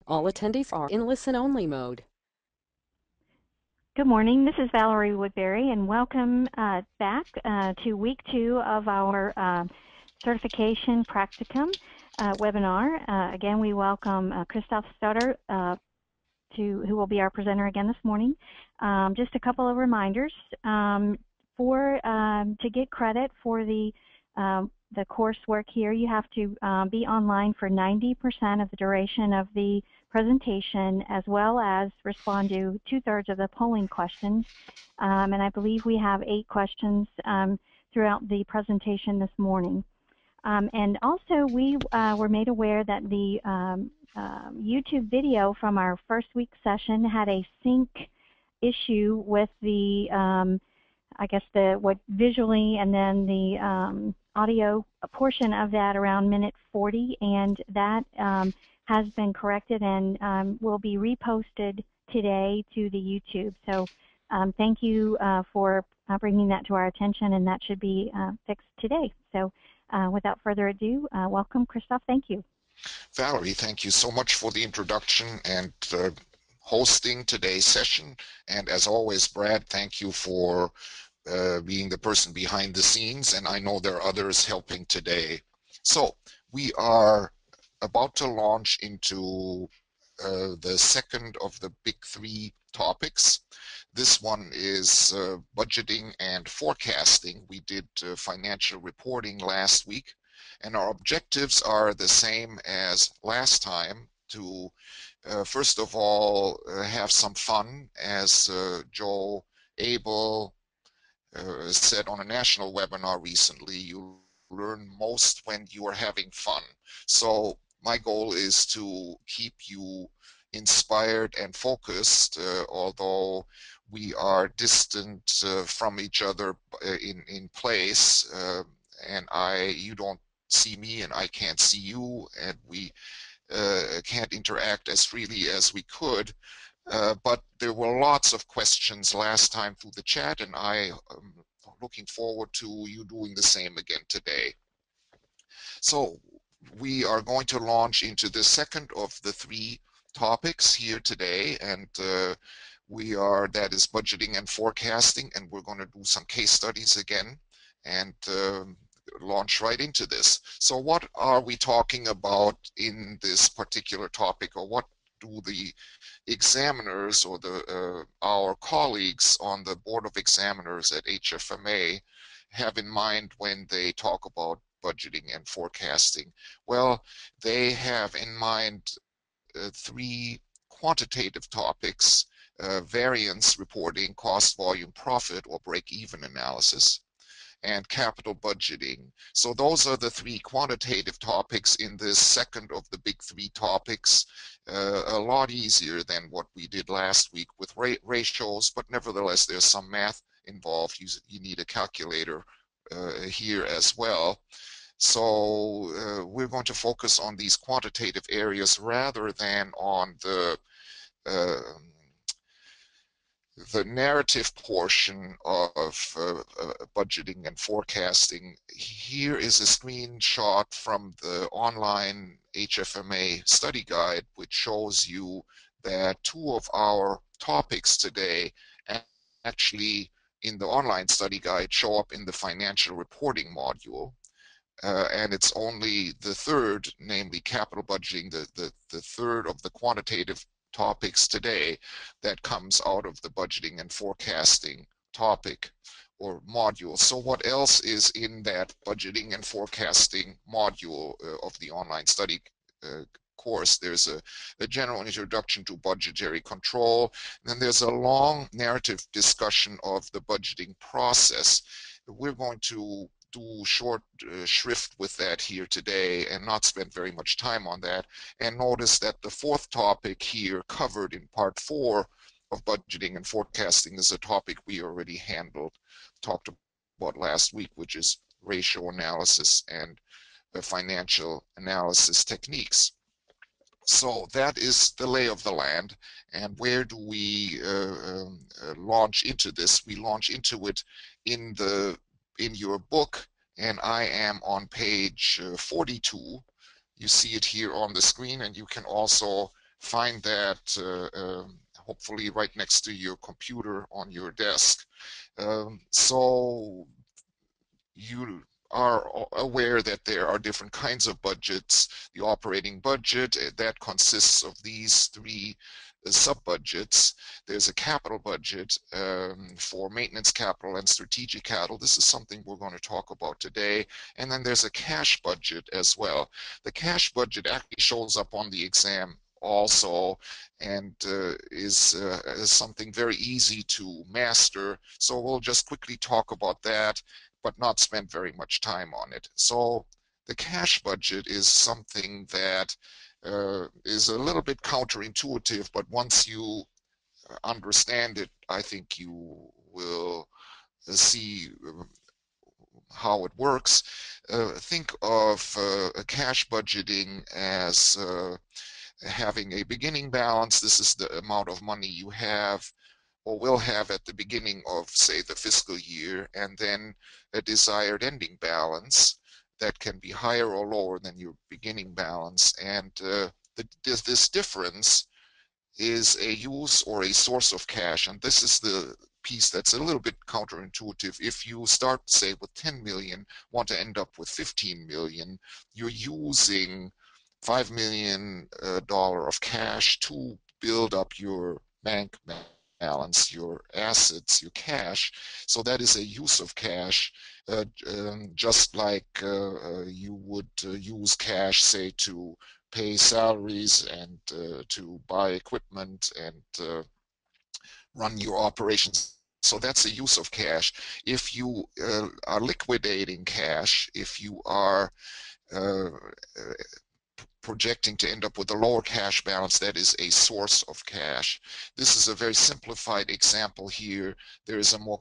All attendees are in listen-only mode. Good morning. This is Valerie Woodbury, and welcome back to week 2 of our certification practicum webinar. Again, we welcome Christoph Stutter, who will be our presenter again this morning. Just a couple of reminders. To get credit for the coursework here, you have to be online for 90% of the duration of the presentation, as well as respond to 2/3 of the polling questions. And I believe we have 8 questions throughout the presentation this morning. And also, we were made aware that the YouTube video from our first week session had a sync issue with the, I guess, what visually and then the audio portion of that around minute 40, and that has been corrected and will be reposted today to the YouTube. So thank you for bringing that to our attention, and that should be fixed today. So without further ado, welcome, Christoph. Thank you. Valerie, thank you so much for the introduction and hosting today's session. And as always, Brad, thank you for being the person behind the scenes, and I know there are others helping today. So we are about to launch into the second of the big 3 topics. This one is budgeting and forecasting. We did financial reporting last week, and our objectives are the same as last time, to first of all have some fun, as Joe Abel said on a national webinar recently. You learn most when you are having fun. So my goal is to keep you inspired and focused, although we are distant from each other in place, and you don't see me and I can't see you, and we can't interact as freely as we could. But there were lots of questions last time through the chat, and I am looking forward to you doing the same again today. So we are going to launch into the second of the 3 topics here today, and that is budgeting and forecasting, and we're going to do some case studies again and launch right into this. So what are we talking about in this particular topic, or what do the examiners or our colleagues on the Board of Examiners at HFMA have in mind when they talk about budgeting and forecasting? Well, they have in mind 3 quantitative topics: variance reporting, cost, volume, profit, or break-even analysis, and capital budgeting. So those are the 3 quantitative topics in this second of the big 3 topics. A lot easier than what we did last week with ratios, but nevertheless there's some math involved. You need a calculator here as well. So we're going to focus on these quantitative areas rather than on the narrative portion of budgeting and forecasting. Here is a screenshot from the online HFMA study guide, which shows you that 2 of our topics today actually in the online study guide show up in the financial reporting module. And it's only the 3rd, namely capital budgeting, the 3rd of the quantitative topics today, that comes out of the budgeting and forecasting topic or module. So what else is in that budgeting and forecasting module of the online study course? There's a general introduction to budgetary control, and then there's a long narrative discussion of the budgeting process. We're going to do short shrift with that here today and not spend very much time on that. And notice that the 4th topic here, covered in part 4 of budgeting and forecasting, is a topic we already talked about last week, which is ratio analysis and financial analysis techniques. So that is the lay of the land. And where do we launch into this? We launch into it in your book, and I am on page 42. You see it here on the screen, and you can also find that hopefully right next to your computer on your desk. So you are aware that there are different kinds of budgets. The operating budget, that consists of these three sub-budgets. There's a capital budget for maintenance capital and strategic capital. This is something we're going to talk about today. And then there's a cash budget as well. The cash budget actually shows up on the exam also, and is something very easy to master. So we'll just quickly talk about that, but not spend very much time on it. So the cash budget is something that is a little bit counterintuitive, but once you understand it, I think you will see how it works. Think of cash budgeting as having a beginning balance. This is the amount of money you have or will have at the beginning of, say, the fiscal year, and then a desired ending balance that can be higher or lower than your beginning balance. And this difference is a use or a source of cash. And this is the piece that's a little bit counterintuitive. If you start, say, with 10 million, want to end up with 15 million, you're using $5 million of cash to build up your bank balance, your assets, your cash. So that is a use of cash, just like you would use cash, say, to pay salaries and to buy equipment and run your operations. So that's a use of cash. If you are liquidating cash, if you are uh, projecting to end up with a lower cash balance, that is a source of cash. This is a very simplified example here. There is a more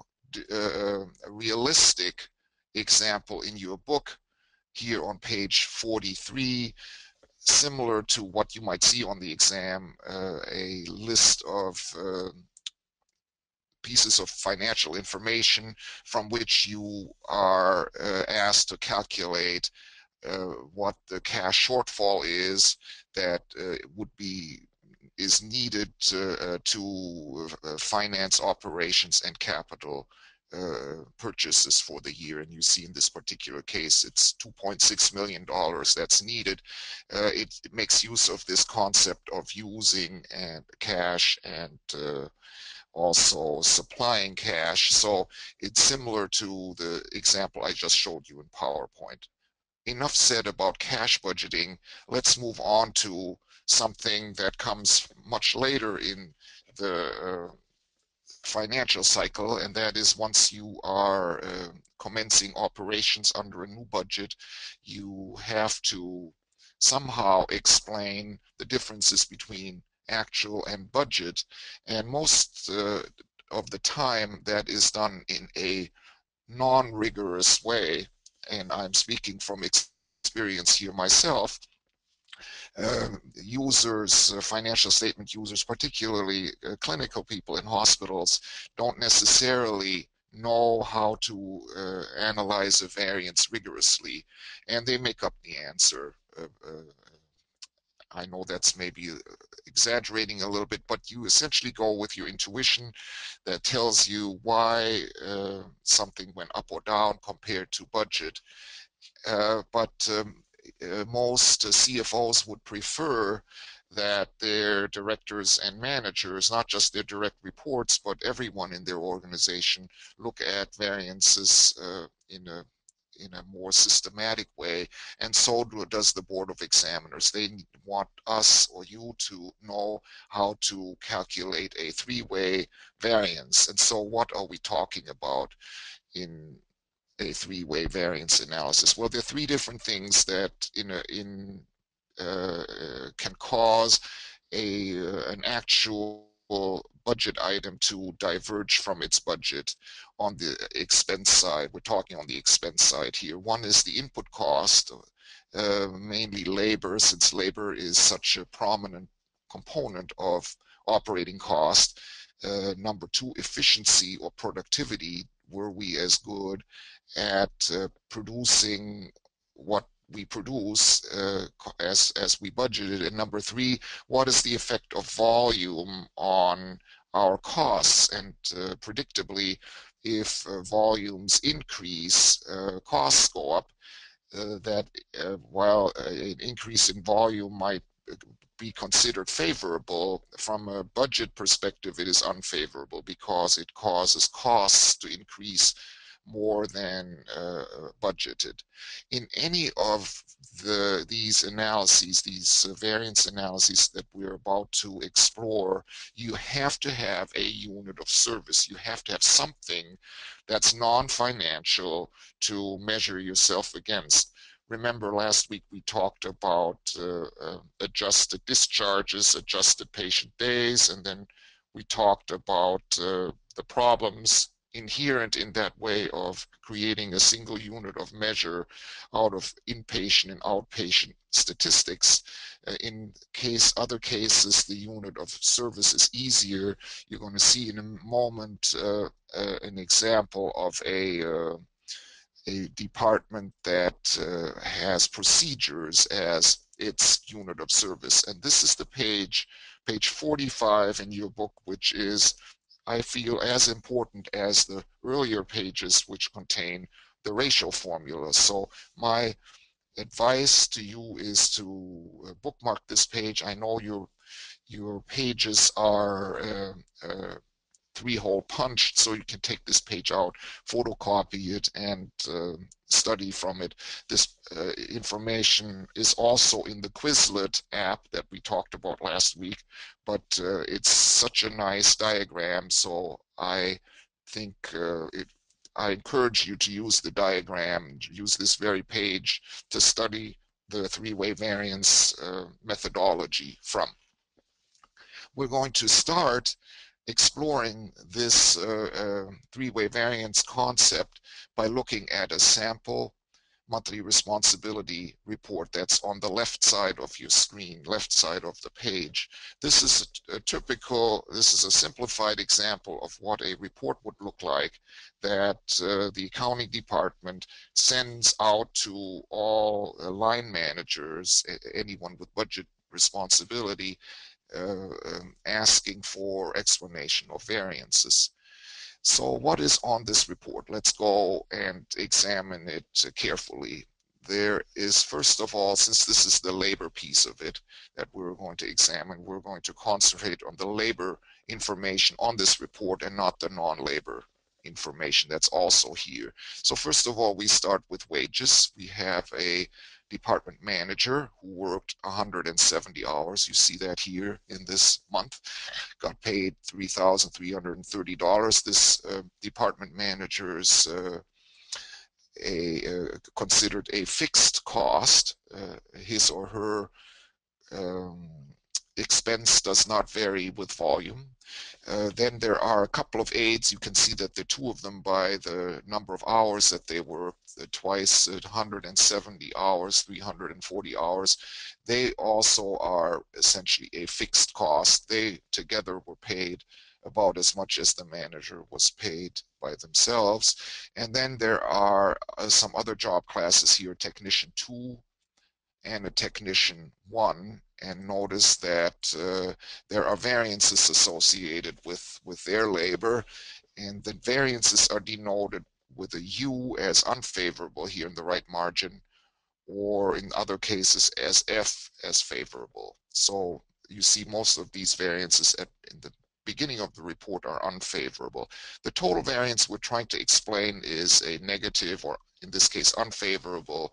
realistic example in your book here on page 43, similar to what you might see on the exam, a list of pieces of financial information from which you are asked to calculate what the cash shortfall is that is needed to finance operations and capital purchases for the year. And you see in this particular case, it's $2.6 million that's needed. It makes use of this concept of using cash and also supplying cash. So it's similar to the example I just showed you in PowerPoint. Enough said about cash budgeting. Let's move on to something that comes much later in the financial cycle, and that is once you are commencing operations under a new budget, you have to somehow explain the differences between actual and budget. And most of the time that is done in a non-rigorous way. And I'm speaking from experience here myself. Users, financial statement users, particularly clinical people in hospitals, don't necessarily know how to analyze a variance rigorously, and they make up the answer. I know that's maybe exaggerating a little bit, but you essentially go with your intuition that tells you why something went up or down compared to budget. But most CFOs would prefer that their directors and managers, not just their direct reports, but everyone in their organization, look at variances in a more systematic way, and so does the Board of Examiners. They want us or you to know how to calculate a three-way variance. And so what are we talking about in a three-way variance analysis? Well, there are three different things that can cause an actual budget item to diverge from its budget on the expense side. We're talking on the expense side here. One is the input cost, mainly labor, since labor is such a prominent component of operating cost. Number two, efficiency or productivity. Were we as good at producing what we produce as we budgeted. And number three, what is the effect of volume on our costs? And predictably, if volumes increase, costs go up. That while an increase in volume might be considered favorable, from a budget perspective, it is unfavorable because it causes costs to increase more than budgeted. In any of these analyses, these variance analyses that we're about to explore, you have to have a unit of service. You have to have something that's non-financial to measure yourself against. Remember, last week we talked about adjusted discharges, adjusted patient days, and then we talked about the problems inherent in that way of creating a single unit of measure out of inpatient and outpatient statistics. In other cases, the unit of service is easier. You're going to see in a moment an example of a department that has procedures as its unit of service. And this is the page 45 in your book, which is, I feel, as important as the earlier pages, which contain the ratio formula. So my advice to you is to bookmark this page. I know your pages are three-hole punched, so you can take this page out, photocopy it, and study from it. This information is also in the Quizlet app that we talked about last week, but it's such a nice diagram, so I think I encourage you to use the diagram, use this very page to study the three-way variance methodology from. We're going to start exploring this three-way variance concept by looking at a sample monthly responsibility report that's on the left side of your screen, left side of the page. This is this is a simplified example of what a report would look like that the accounting department sends out to all line managers, anyone with budget responsibility, asking for explanation of variances. So what is on this report? Let's go and examine it carefully. There is, first of all, since this is the labor piece of it that we're going to examine, we're going to concentrate on the labor information on this report and not the non-labor information that's also here. So first of all, we start with wages. We have a department manager who worked 170 hours. You see that here in this month. Got paid $3,330. This department manager is considered a fixed cost. His or her um, expense does not vary with volume. Then there are a couple of aides. You can see that there are two of them by the number of hours that they worked, twice 170 hours, 340 hours. They also are essentially a fixed cost. They together were paid about as much as the manager was paid by themselves. And then there are some other job classes here, technician 2 and a technician 1, and notice that there are variances associated with their labor, and the variances are denoted with a U as unfavorable here in the right margin, or in other cases as F as favorable. So you see most of these variances in the beginning of the report are unfavorable. The total variance we're trying to explain is a negative, or in this case unfavorable,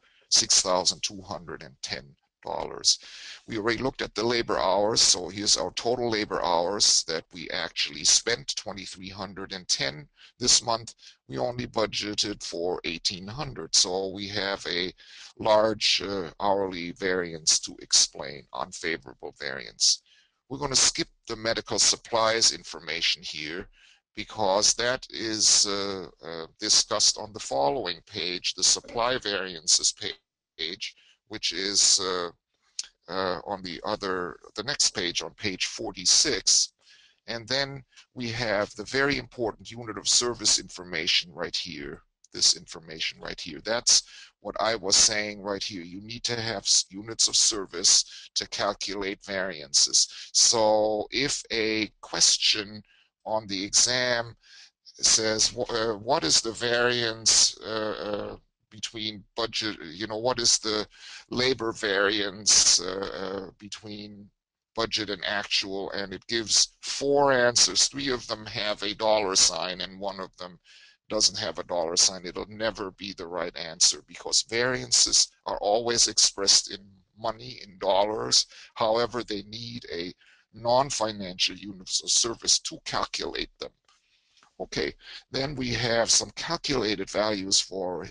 $6,210. We already looked at the labor hours, so here's our total labor hours that we actually spent, 2,310 this month. We only budgeted for 1,800, so we have a large hourly variance to explain, unfavorable variance. We're going to skip the medical supplies information here because that is discussed on the following page, the supply variances page, which is on the next page, on page 46. And then we have the very important unit of service information right here. this information right here. That's what I was saying right here. You need to have units of service to calculate variances. So if a question on the exam says, what is the variance between budget, what is the labor variance between budget and actual, and it gives 4 answers. 3 of them have a dollar sign and 1 of them doesn't have a dollar sign. It'll never be the right answer because variances are always expressed in money, in dollars. However, they need a non-financial units of service to calculate them. Okay, then we have some calculated values for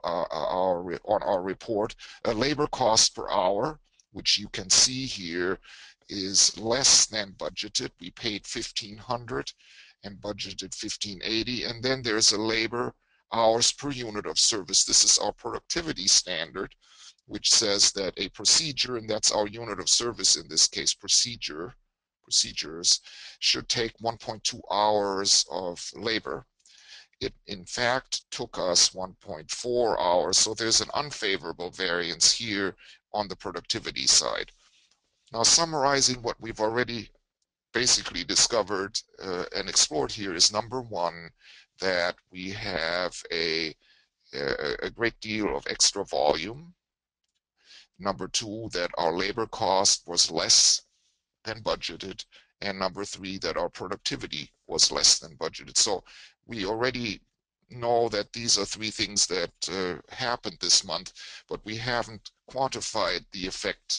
on our report. Labor cost per hour, which you can see here, is less than budgeted. We paid 1,500 and budgeted 1,580. And then there's a labor hours per unit of service. This is our productivity standard, which says that a procedure, and that's our unit of service in this case, procedures, should take 1.2 hours of labor. It, in fact, took us 1.4 hours, so there's an unfavorable variance here on the productivity side. Now, summarizing what we've already basically discovered and explored here is, number one, that we have a great deal of extra volume. Number two, that our labor cost was less than budgeted. And number three, that our productivity was less than budgeted. So we already know that these are 3 things that happened this month, but we haven't quantified the effect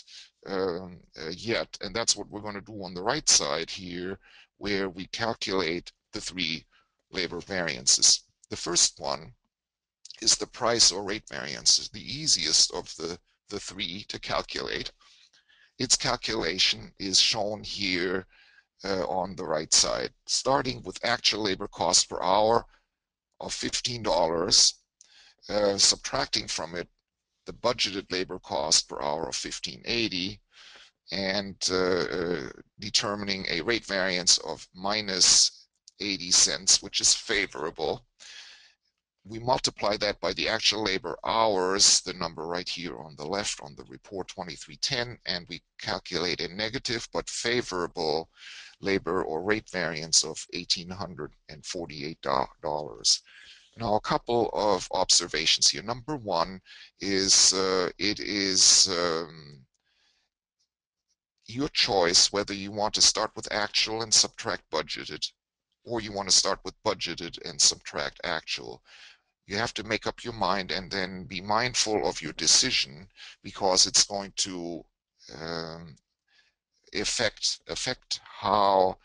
yet. And that's what we're going to do on the right side here, where we calculate the 3 labor variances. The first one is the price or rate variance. It's the easiest of the 3 to calculate. Its calculation is shown here on the right side, starting with actual labor cost per hour of $15, subtracting from it the budgeted labor cost per hour of $15.80, and determining a rate variance of minus 80 cents, which is favorable. We multiply that by the actual labor hours, the number right here on the left on the report, 2310, and we calculate a negative but favorable labor or rate variance of $1,848. Now, a couple of observations here. Number one is it is your choice whether you want to start with actual and subtract budgeted, or you want to start with budgeted and subtract actual. You have to make up your mind and then be mindful of your decision, because it's going to affect how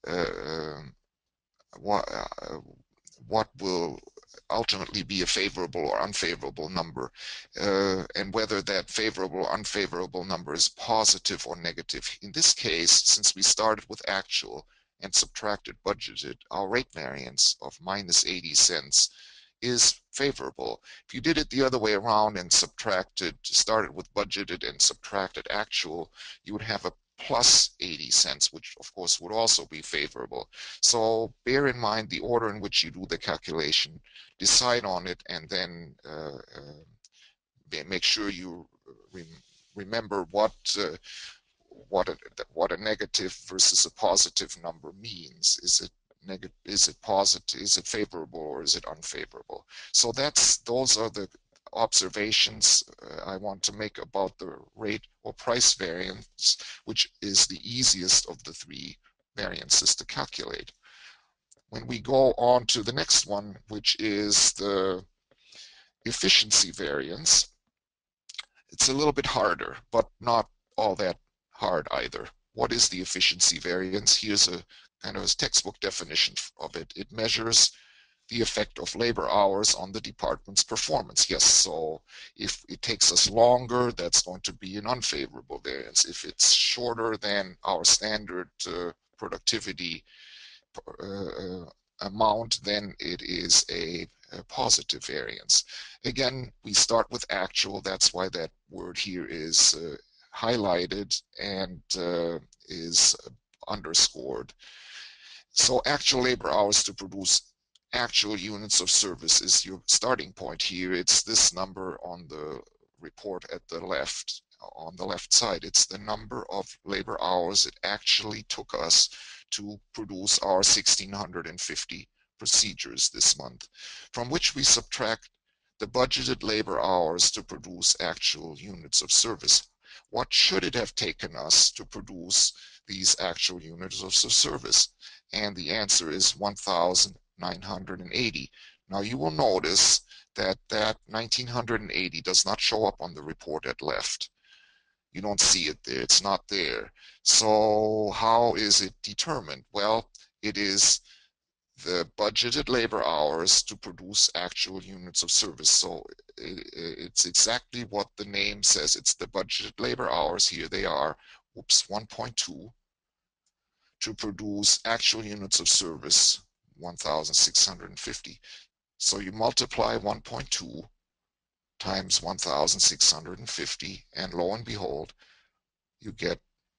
what will ultimately be a favorable or unfavorable number, and whether that favorable or unfavorable number is positive or negative. In this case, since we started with actual and subtracted budgeted, our rate variance of minus 80 cents is favorable. If you did it the other way around and started with budgeted and subtracted actual, you would have a plus 80 cents, which of course would also be favorable. So bear in mind the order in which you do the calculation, decide on it, and then make sure you remember what a negative versus a positive number means. Is it positive, is it favorable, or is it unfavorable? So those are the observations I want to make about the rate or price variance, which is the easiest of the 3 variances to calculate. When we go on to the next one, which is the efficiency variance, it's a little bit harder, but not all that hard either. What is the efficiency variance? Here's a kind of a textbook definition of it. It measures the effect of labor hours on the department's performance. Yes, so if it takes us longer, that's going to be an unfavorable variance. If it's shorter than our standard productivity amount, then it is a positive variance. Again, we start with actual. That's why that word here is highlighted and is underscored. So actual labor hours to produce actual units of service is your starting point here. It's this number on the report at the left, on the left side. It's the number of labor hours it actually took us to produce our 1,650 procedures this month, from which we subtract the budgeted labor hours to produce actual units of service. What should it have taken us to produce these actual units of service? And the answer is 1,980. Now you will notice that 1980 does not show up on the report at left. You don't see it there. It's not there. So how is it determined? Well, it is the budgeted labor hours to produce actual units of service. So it's exactly what the name says. It's the budgeted labor hours. Here they are. Oops, 1.2 to produce actual units of service, 1,650. So you multiply 1.2 times 1,650, and lo and behold, you get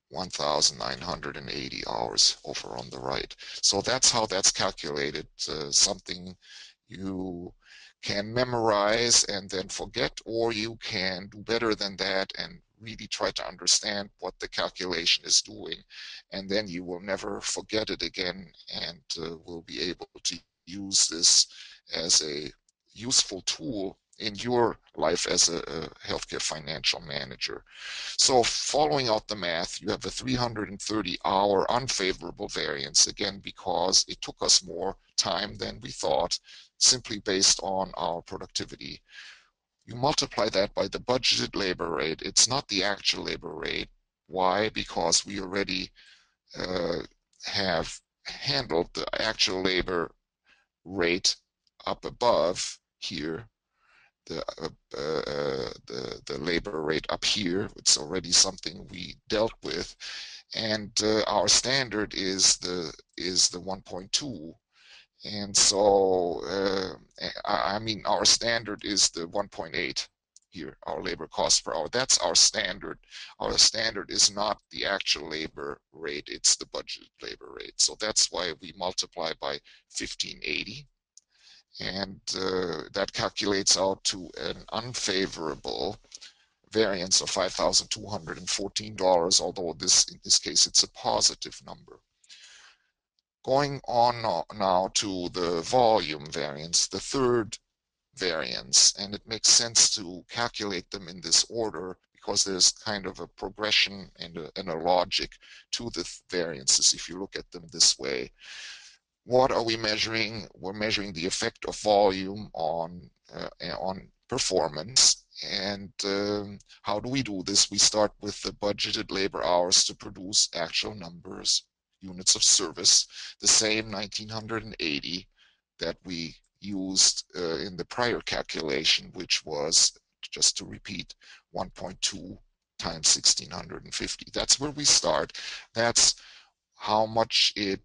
1,980 hours over on the right. So that's how that's calculated, something you can memorize and then forget, or you can do better than that and really try to understand what the calculation is doing, and then you will never forget it again, and will be able to use this as a useful tool in your life as a healthcare financial manager. So following out the math, you have a 330-hour unfavorable variance, again, because it took us more time than we thought, simply based on our productivity. You multiply that by the budgeted labor rate. It's not the actual labor rate. Why? Because we already have handled the actual labor rate up above here, the labor rate up here. It's already something we dealt with, and our standard is the 1.2. And so I mean our standard is the 1.8 here, our labor cost per hour. That's our standard. Our standard is not the actual labor rate, it's the budgeted labor rate. So that's why we multiply by 1580, and that calculates out to an unfavorable variance of $5,214, although in this case it's a positive number. Going on now to the volume variance, the third variance, and it makes sense to calculate them in this order because there's kind of a progression and a logic to the variances if you look at them this way. What are we measuring? We're measuring the effect of volume on performance. And how do we do this? We start with the budgeted labor hours to produce actual numbers, units of service, the same 1980 that we used in the prior calculation, which was, just to repeat, 1.2 times 1,650. That's where we start. That's how much it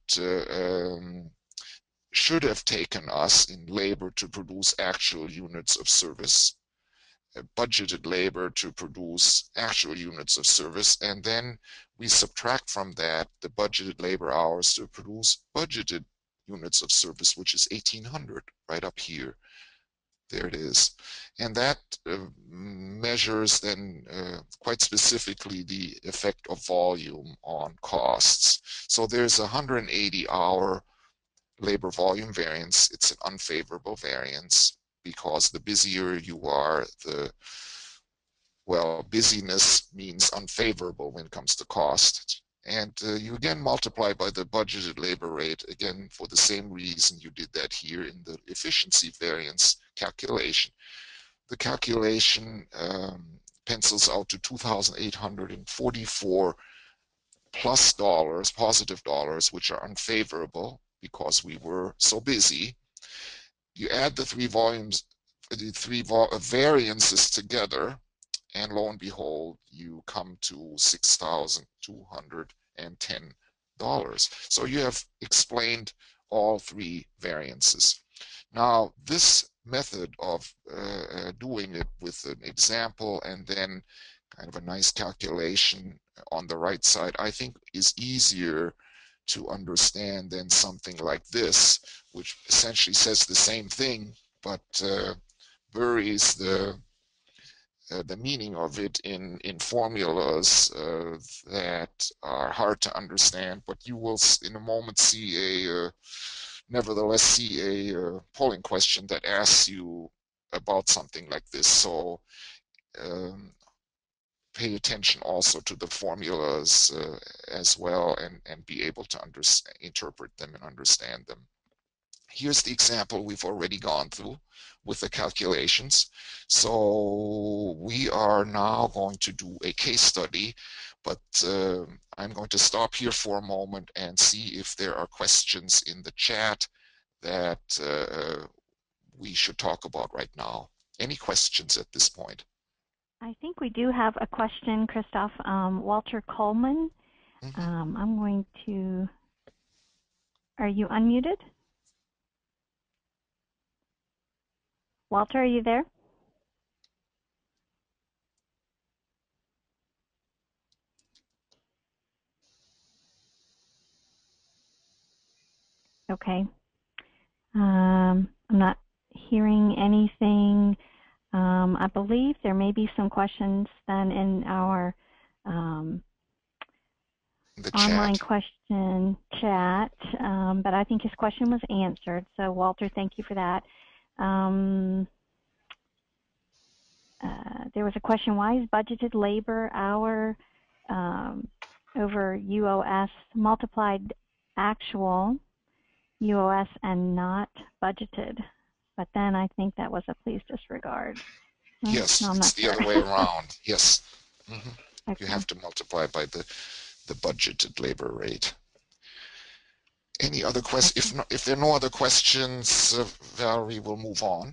should have taken us in labor to produce actual units of service, budgeted labor to produce actual units of service, and then we subtract from that the budgeted labor hours to produce budgeted units of service, which is 1,800 right up here. There it is. And that measures then quite specifically the effect of volume on costs. So there's a 180-hour labor volume variance. It's an unfavorable variance because the busier you are, well, busyness means unfavorable when it comes to cost. And you again multiply by the budgeted labor rate, again, for the same reason you did that here in the efficiency variance calculation. The calculation pencils out to 2,844 plus dollars, positive dollars, which are unfavorable because we were so busy. You add the three variances together, and lo and behold, you come to $6,210. So you have explained all three variances. Now, this method of doing it with an example and then kind of a nice calculation on the right side, I think is easier to understand then something like this, which essentially says the same thing, but buries the meaning of it in formulas that are hard to understand, but you will in a moment see nevertheless see a polling question that asks you about something like this. So um, pay attention also to the formulas as well, and be able to interpret them and understand them. Here's the example we've already gone through with the calculations. So we are now going to do a case study, but I'm going to stop here for a moment and see if there are questions in the chat that we should talk about right now. Any questions at this point? I think we do have a question, Christoph. Walter Coleman. I'm going to, are you unmuted? Walter, are you there? Okay. I'm not hearing anything. I believe there may be some questions then in our online question chat, but I think his question was answered. So Walter, thank you for that. There was a question, why is budgeted labor hour over UOS multiplied actual UOS and not budgeted? But then I think that was a please disregard. Well, yes, no, I'm it's not the sure. other way around. Yes. Okay. You have to multiply by the budgeted labor rate. Any other questions? If there are no other questions, Valerie will move on.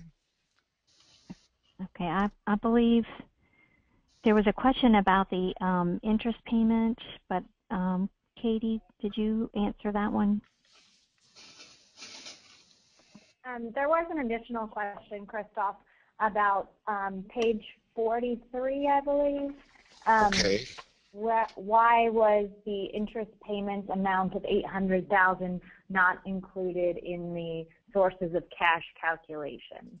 Okay, I believe there was a question about the interest payment, but Katie, did you answer that one? There was an additional question, Christoph, about page 43, I believe. Okay. Why was the interest payment amount of $800,000 not included in the sources of cash calculation?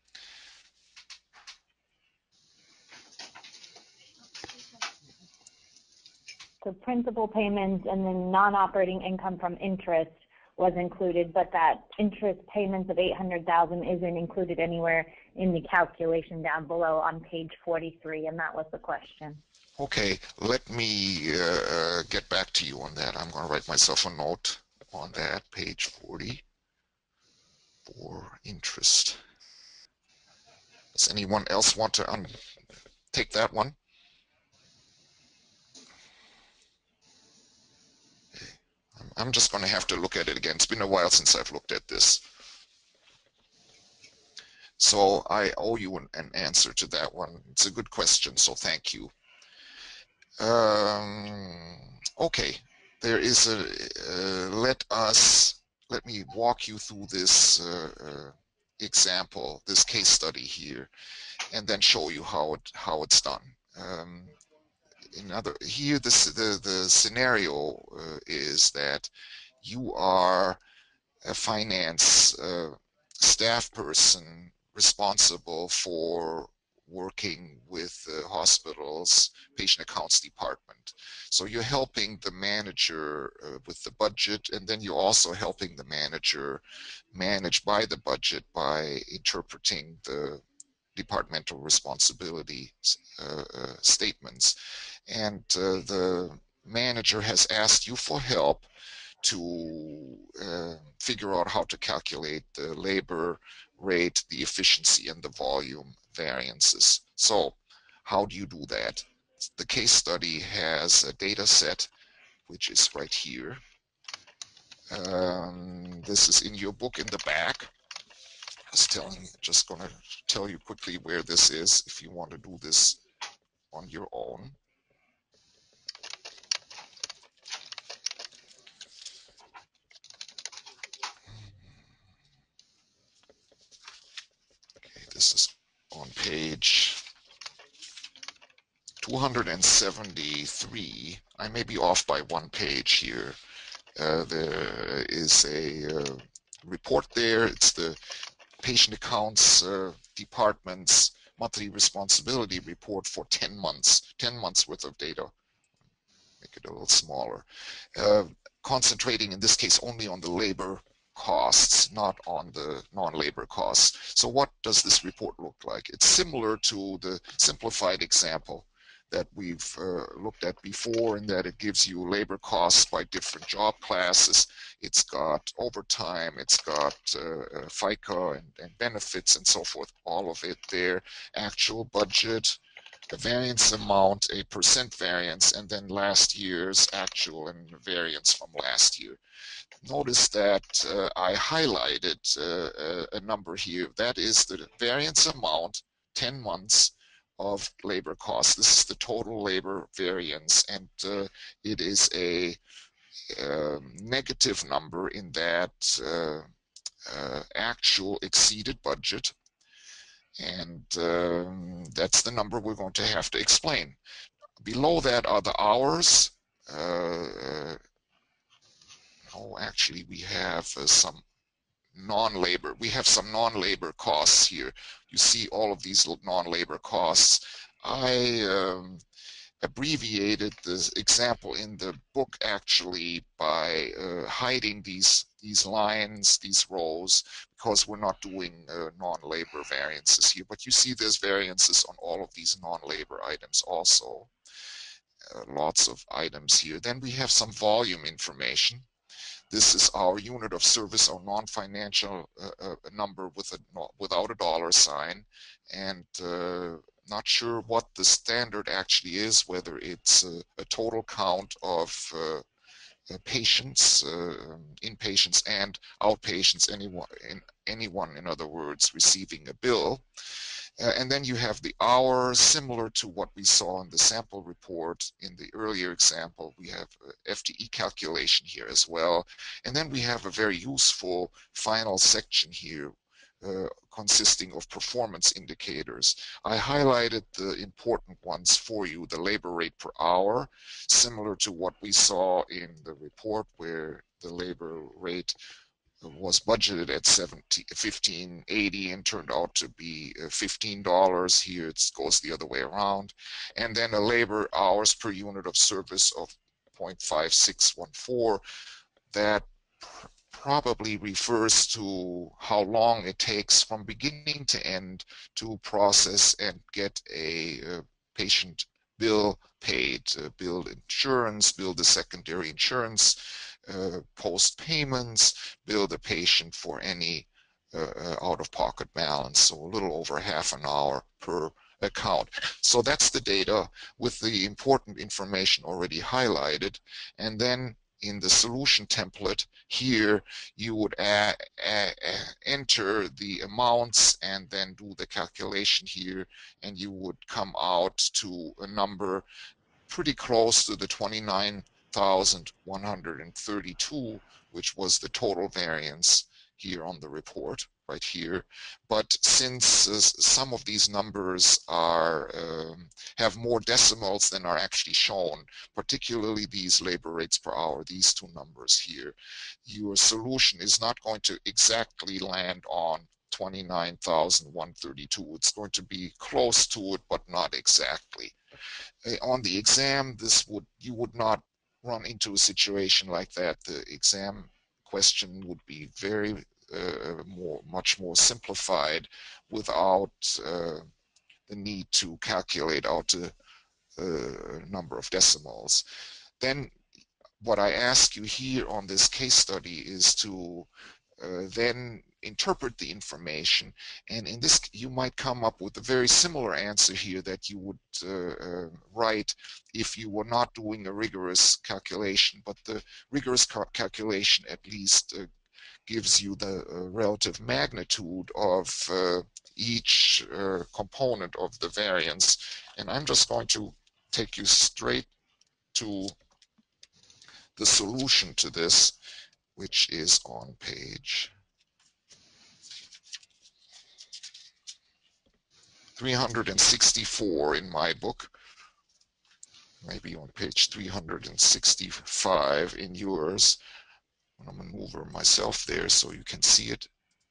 So principal payments and then non-operating income from interest was included, but that interest payments of $800,000 isn't included anywhere in the calculation down below on page 43, and that was the question. Okay, let me get back to you on that. I'm going to write myself a note on that, page 40, for interest. Does anyone else want to take that one? I'm just going to have to look at it again. It's been a while since I've looked at this. So I owe you an answer to that one. It's a good question, so thank you. Okay, there is let me walk you through this example, this case study here, and then show you how it's done. Here the scenario is that you are a finance staff person responsible for working with the hospital's patient accounts department. So you're helping the manager with the budget, and then you're also helping the manager manage by the budget by interpreting the departmental responsibility statements. And the manager has asked you for help to figure out how to calculate the labor rate, the efficiency, and the volume variances. So how do you do that? The case study has a data set, which is right here. This is in your book in the back. Just going to tell you quickly where this is if you want to do this on your own. Okay, this is on page 273. I may be off by one page here. There is a report there. It's the patient accounts department's monthly responsibility report for 10 months worth of data. Make it a little smaller. Concentrating in this case only on the labor costs, not on the non-labor costs. So what does this report look like? It's similar to the simplified example that we've looked at before, in that it gives you labor costs by different job classes. It's got overtime, it's got FICA and benefits and so forth, all of it there, actual budget, a variance amount, a percent variance, and then last year's actual and variance from last year. Notice that I highlighted a number here. That is the variance amount, 10 months of labor costs. This is the total labor variance, and it is a negative number in that actual exceeded budget, and that's the number we're going to have to explain. Below that are the hours. Oh, actually, we have some non-labor. We have some non-labor costs here. You see all of these non-labor costs. I abbreviated the example in the book actually by hiding these lines, these rows, because we're not doing non-labor variances here. But you see there's variances on all of these non-labor items also. Lots of items here. Then we have some volume information. This is our unit of service, our non-financial number without a dollar sign, and not sure what the standard actually is, whether it's a total count of patients, inpatients and outpatients, anyone, in other words, receiving a bill. And then you have the hours, similar to what we saw in the sample report in the earlier example. We have FTE calculation here as well. And then we have a very useful final section here consisting of performance indicators. I highlighted the important ones for you: the labor rate per hour, similar to what we saw in the report, where the labor rate was budgeted at $15.80 and turned out to be $15. Here it goes the other way around. And then a labor hours per unit of service of 0.5614. That probably refers to how long it takes from beginning to end to process and get a patient bill paid, bill insurance, bill the secondary insurance, post payments, bill the patient for any out-of-pocket balance. So a little over half an hour per account. So that's the data with the important information already highlighted. And then in the solution template here, you would enter the amounts and then do the calculation here, and you would come out to a number pretty close to the 29,132, which was the total variance here on the report, right here. But since some of these numbers are have more decimals than are actually shown, particularly these labor rates per hour, these two numbers here, your solution is not going to exactly land on 29,132. It's going to be close to it, but not exactly. On the exam, you would not run into a situation like that. The exam question would be very much more simplified without the need to calculate out a number of decimals. Then what I ask you here on this case study is to then interpret the information, and in this you might come up with a very similar answer here that you would write if you were not doing a rigorous calculation. But the rigorous calculation at least gives you the relative magnitude of each component of the variance. And I'm just going to take you straight to the solution to this, which is on page 364 in my book, maybe on page 365 in yours. I'm going to maneuver myself there so you can see it.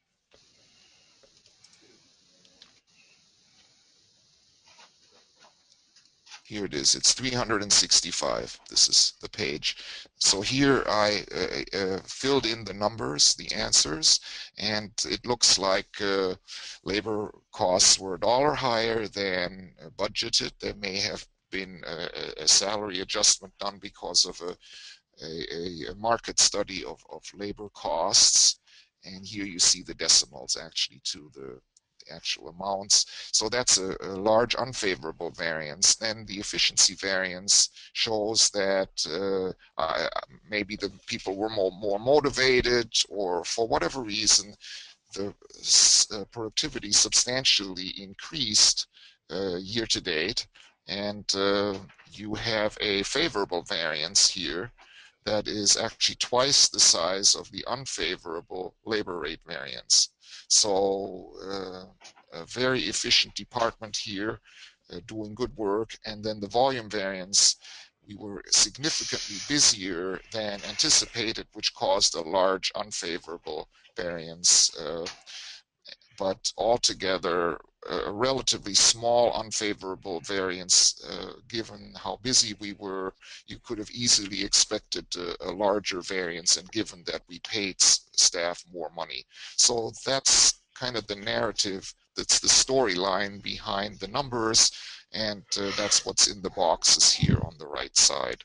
Here it is. It's 365. This is the page. So here I filled in the numbers, the answers, and it looks like labor costs were $1 higher than budgeted. There may have been a salary adjustment done because of a market study of labor costs. And here you see the decimals actually to the actual amounts. So that's a large unfavorable variance. Then the efficiency variance shows that maybe the people were more motivated, or for whatever reason, the productivity substantially increased year to date. And you have a favorable variance here that is actually twice the size of the unfavorable labor rate variance. So a very efficient department here, doing good work. And then the volume variance, we were significantly busier than anticipated, which caused a large unfavorable variance. But altogether, a relatively small unfavorable variance, given how busy we were. You could have easily expected a larger variance, and given that we paid staff more money. So that's kind of the narrative, that's the storyline behind the numbers, and that's what's in the boxes here on the right side.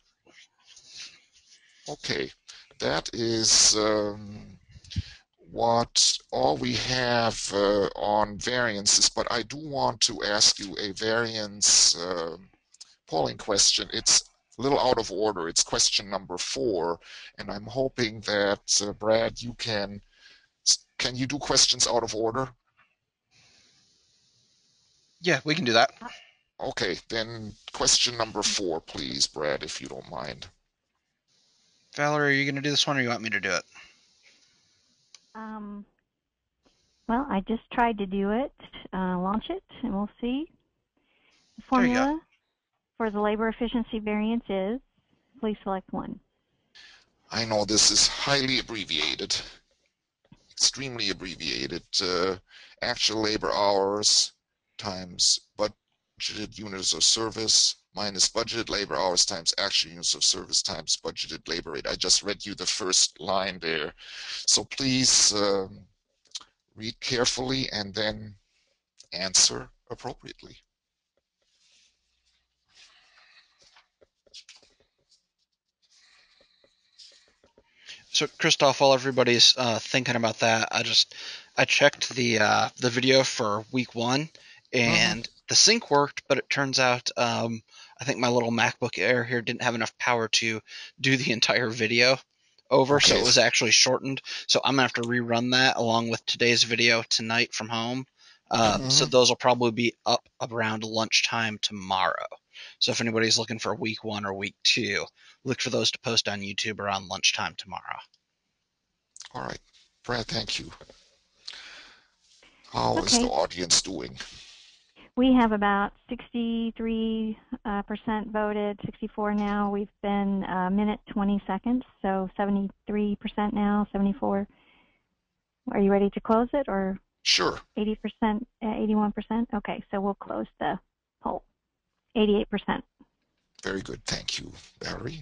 Okay, that is what all we have on variances, but I do want to ask you a variance polling question. It's a little out of order. It's question number 4, and I'm hoping that Brad, you can you do questions out of order? Yeah, we can do that. Okay, then question number 4, please, Brad, if you don't mind. Valerie, are you going to do this one, or you want me to do it? Well, I just tried to do it, launch it, and we'll see. The There you go. formula for the labor efficiency variance is, please select one. I know this is highly abbreviated, extremely abbreviated. Actual labor hours times budgeted units of service minus budgeted labor hours times actual units of service times budgeted labor rate. I just read you the first line there. So please read carefully and then answer appropriately. So, Christoph, while everybody's thinking about that, I checked the video for week 1, and the sync worked, but it turns out I think my little MacBook Air here didn't have enough power to do the entire video over, so Okay. it was actually shortened. So I'm gonna have to rerun that along with today's video tonight from home. So those will probably be up around lunchtime tomorrow. So if anybody's looking for week 1 or week 2, look for those to post on YouTube around lunchtime tomorrow. All right. Brad, thank you. How is the audience doing? We have about 63% voted, 64 now. We've been a minute 20 seconds, so 73% now, 74. Are you ready to close it, or? Sure. 80%, 81%? Okay, so we'll close the poll. 88%. Very good. Thank you, Barry.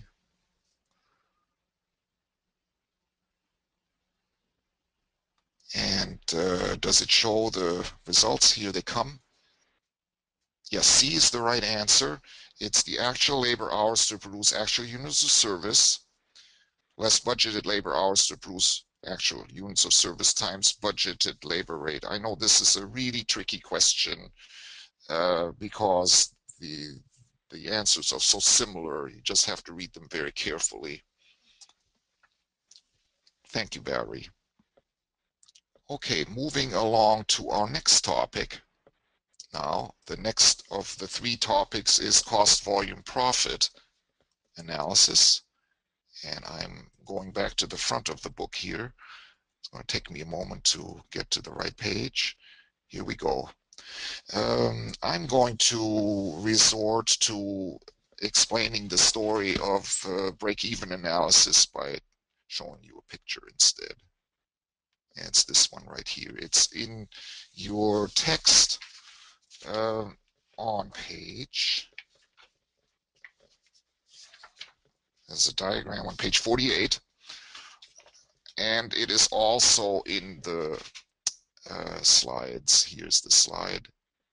And does it show the results? Here they come. Yes, C is the right answer. It's the actual labor hours to produce actual units of service, less budgeted labor hours to produce actual units of service times budgeted labor rate. I know this is a really tricky question because the answers are so similar. You just have to read them very carefully. Thank you, Barry. Okay, moving along to our next topic. Now, the next of the 3 topics is cost volume profit analysis. And I'm going back to the front of the book here. It's going to take me a moment to get to the right page. Here we go. I'm going to resort to explaining the story of break-even analysis by showing you a picture instead. And it's this one right here. It's in your text on page. There's a diagram on page 48. And it is also in the slides. Here's the slide.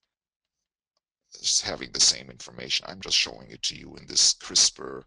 It's having the same information. I'm just showing it to you in this crisper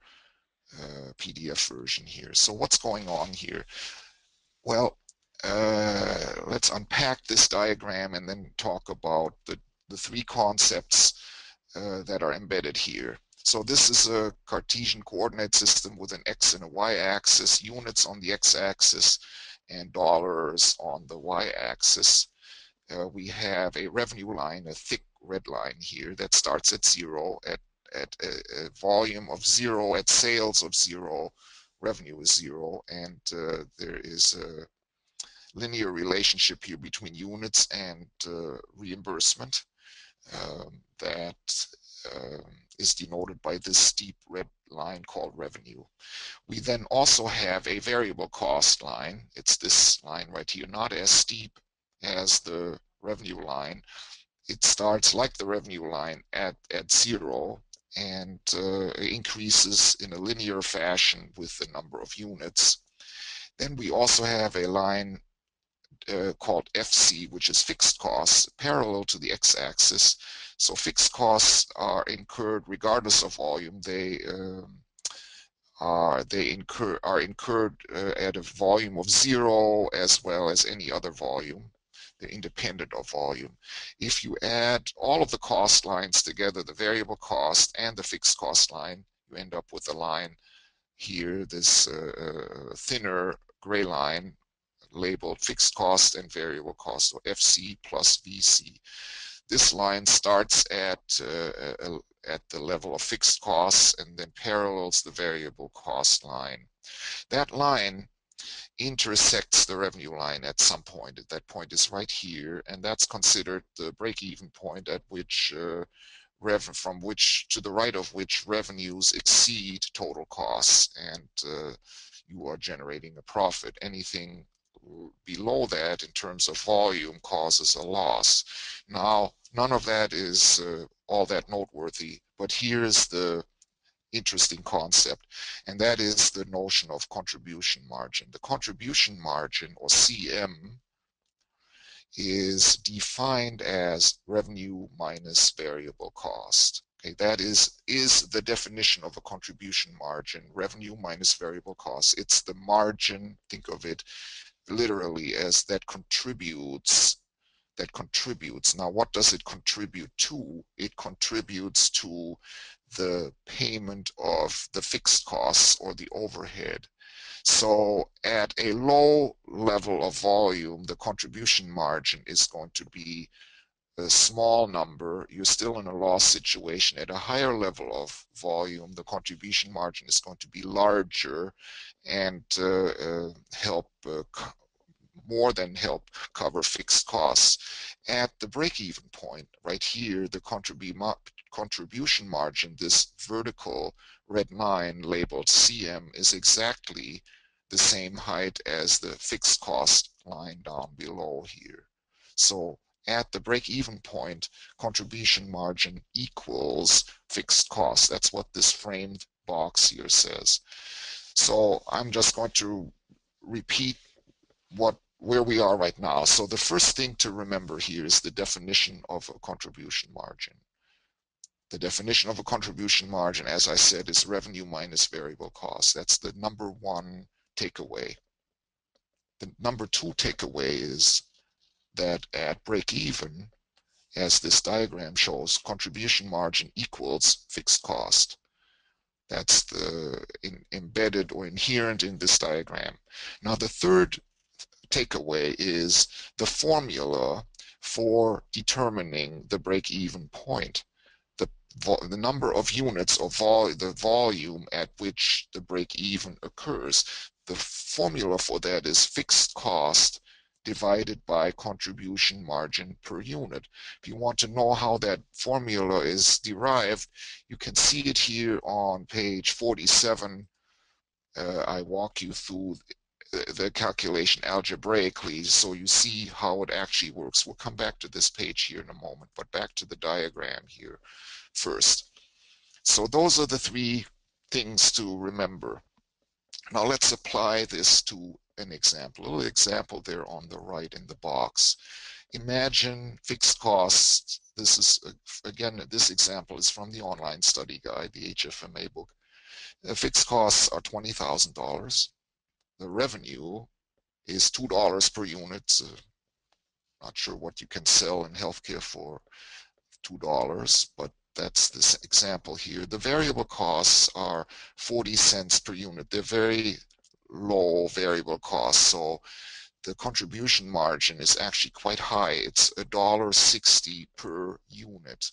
PDF version here. So what's going on here? Well, let's unpack this diagram and then talk about the three concepts that are embedded here. So this is a Cartesian coordinate system with an x and a y-axis, units on the x-axis, and dollars on the y-axis. We have a revenue line, a thick red line here that starts at 0, at a volume of 0, at sales of 0, revenue is 0, and there is a linear relationship here between units and reimbursement that is denoted by this steep red line called revenue. We then also have a variable cost line. It's this line right here, not as steep as the revenue line. It starts like the revenue line at 0 and increases in a linear fashion with the number of units. Then we also have a line called FC, which is fixed costs, parallel to the x-axis. So fixed costs are incurred regardless of volume. They are incurred at a volume of 0 as well as any other volume. They're independent of volume. If you add all of the cost lines together, the variable cost and the fixed cost line, you end up with a line here, this thinner gray line labeled fixed cost and variable cost, so FC plus VC. This line starts at the level of fixed costs and then parallels the variable cost line. That line intersects the revenue line at some point. That point is right here, and that's considered the break-even point at which from which to the right of which revenues exceed total costs, and you are generating a profit. Anything below that in terms of volume causes a loss. Now, none of that is all that noteworthy, but here's the interesting concept, and that is the notion of contribution margin. The contribution margin, or CM, is defined as revenue minus variable cost. Okay, that is the definition of a contribution margin, revenue minus variable cost. It's the margin, think of it literally as that contributes. Now, what does it contribute to? It contributes to the payment of the fixed costs or the overhead. So at a low level of volume, the contribution margin is going to be a small number. You're still in a loss situation. At a higher level of volume, the contribution margin is going to be larger and help more than help cover fixed costs. At the break-even point, right here, the contribution margin, this vertical red line labeled CM, is exactly the same height as the fixed cost line down below here. So at the break-even point, contribution margin equals fixed cost. That's what this framed box here says. So I'm just going to repeat where we are right now. So the first thing to remember here is the definition of a contribution margin. The definition of a contribution margin, as I said, is revenue minus variable costs. That's the number one takeaway. The number two takeaway is that at break even, as this diagram shows, contribution margin equals fixed cost. That's the embedded or inherent in this diagram. Now the third takeaway is the formula for determining the break-even point. The number of units or the volume at which the break-even occurs. The formula for that is fixed cost divided by contribution margin per unit. If you want to know how that formula is derived, you can see it here on page 47 I walk you through the calculation algebraically so you see how it actually works. We'll come back to this page here in a moment, but back to the diagram here first. So those are the three things to remember. Now let's apply this to an example. A little example there on the right in the box. Imagine fixed costs. This is, again, this example is from the online study guide, the HFMA book. The fixed costs are $20,000. The revenue is $2 per unit. Not sure what you can sell in healthcare for $2, but that's this example here. The variable costs are 40 cents per unit. They're very low variable costs, so the contribution margin is actually quite high. It's $1.60 per unit.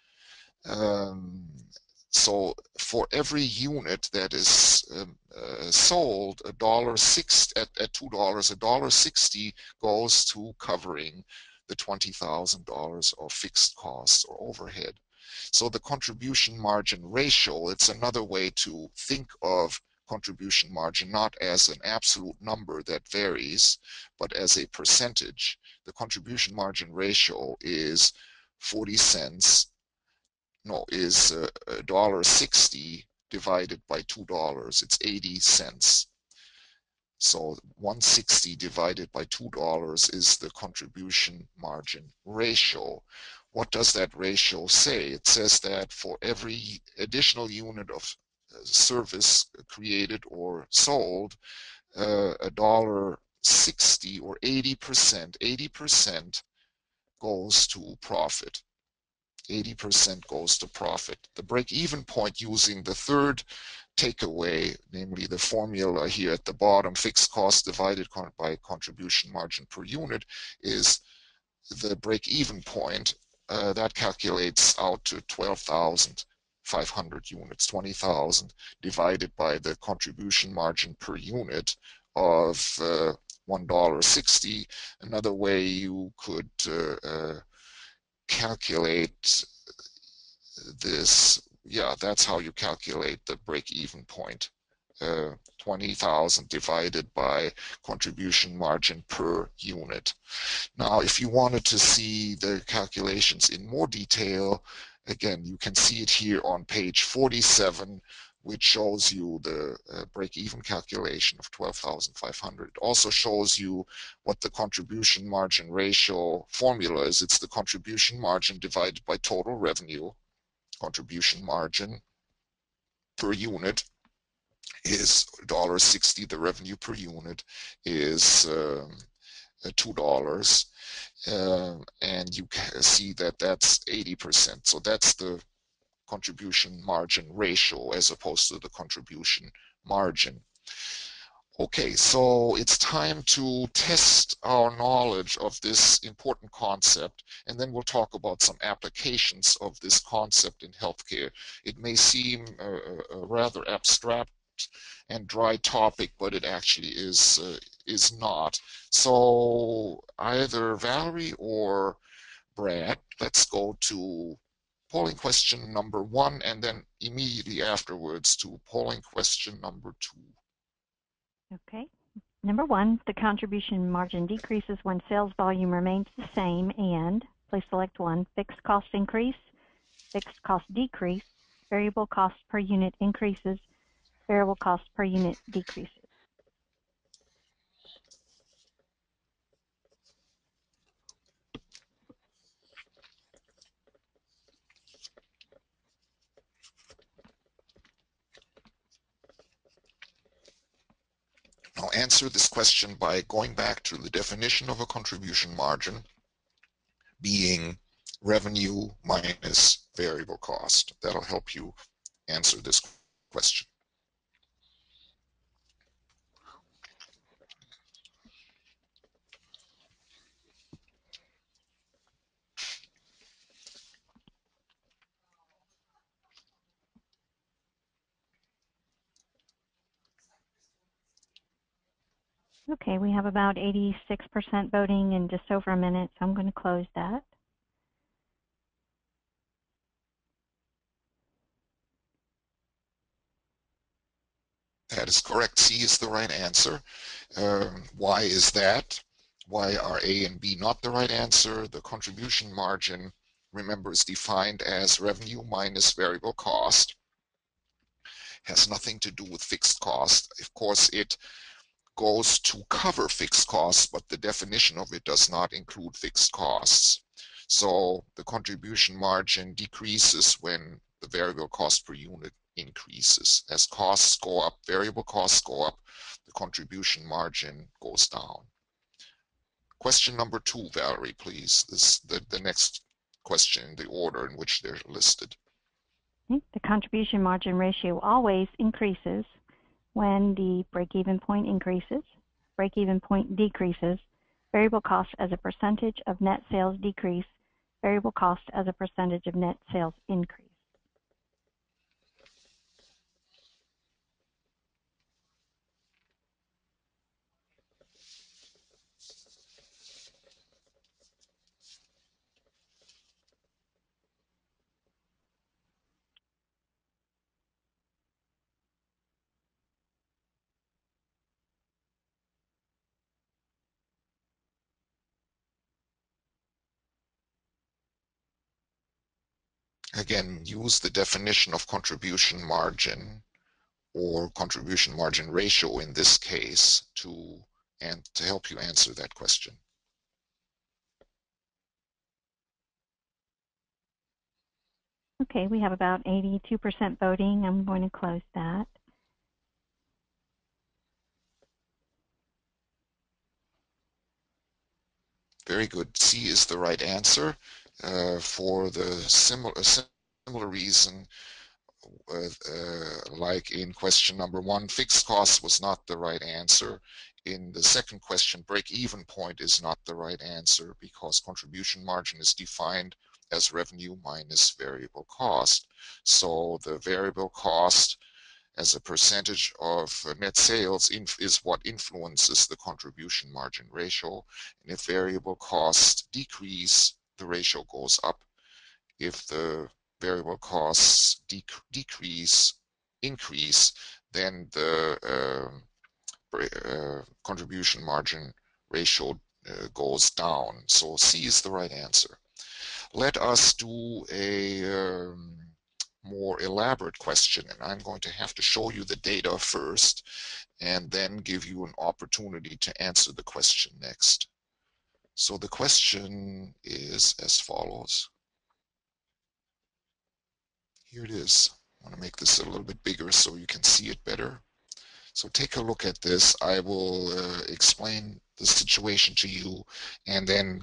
So for every unit that is sold, $1.60 at $2, $1.60 goes to covering the $20,000 of fixed costs or overhead. So the contribution margin ratio, it's another way to think of contribution margin, not as an absolute number that varies, but as a percentage. The contribution margin ratio is 40 cents, no, is $1.60 divided by $2. It's 80 cents. So 160 divided by $2 is the contribution margin ratio. What does that ratio say? It says that for every additional unit of service created or sold, $1.60 or 80% goes to profit. 80% goes to profit. The break-even point using the third takeaway, namely the formula here at the bottom, fixed cost divided by contribution margin per unit, is the break-even point. That calculates out to 12,500 units, 20,000 divided by the contribution margin per unit of $1.60. Another way you could calculate this, yeah, that's how you calculate the break-even point. 20,000 divided by contribution margin per unit. Now, if you wanted to see the calculations in more detail, again, you can see it here on page 47, which shows you the break-even calculation of 12,500. It also shows you what the contribution margin ratio formula is. It's the contribution margin divided by total revenue. Contribution margin per unit is $1.60. The revenue per unit is $2. And you see that that's 80%. So that's the contribution margin ratio as opposed to the contribution margin. Okay, so it's time to test our knowledge of this important concept, and then we'll talk about some applications of this concept in healthcare. It may seem a rather abstract and dry topic, but it actually is not. So either Valerie or Brad, let's go to polling question number 1, and then immediately afterwards to polling question number 2. Okay. Number 1, the contribution margin decreases when sales volume remains the same, and please select 1, fixed cost increase, fixed cost decrease, variable cost per unit increases, variable cost per unit decreases. I'll answer this question by going back to the definition of a contribution margin being revenue minus variable cost. That'll help you answer this question. Okay, we have about 86% voting in just over a minute, so I'm going to close that. That is correct. C is the right answer. Why is that? Why are A and B not the right answer? The contribution margin, remember, is defined as revenue minus variable cost. Has nothing to do with fixed cost. Of course, it goes to cover fixed costs, but the definition of it does not include fixed costs. So the contribution margin decreases when the variable cost per unit increases. As costs go up, variable costs go up, the contribution margin goes down. Question number 2, Valerie, please. This the next question in the order in which they're listed. The contribution margin ratio always increases when the break-even point increases, break-even point decreases, variable cost as a percentage of net sales decrease, variable cost as a percentage of net sales increase. Again, use the definition of contribution margin or contribution margin ratio in this case to help you answer that question. Okay, we have about 82% voting. I'm going to close that. Very good. C is the right answer for the similar reason like in question number 1, fixed cost was not the right answer. In the second question, break-even point is not the right answer because contribution margin is defined as revenue minus variable cost. So the variable cost as a percentage of net sales is what influences the contribution margin ratio. And if variable costs decrease, the ratio goes up. If the variable costs increase, then the contribution margin ratio goes down. So C is the right answer. Let us do a more elaborate question, and I'm going to have to show you the data first and then give you an opportunity to answer the question next. So the question is as follows. Here it is. I want to make this a little bit bigger so you can see it better. So take a look at this. I will explain the situation to you, and then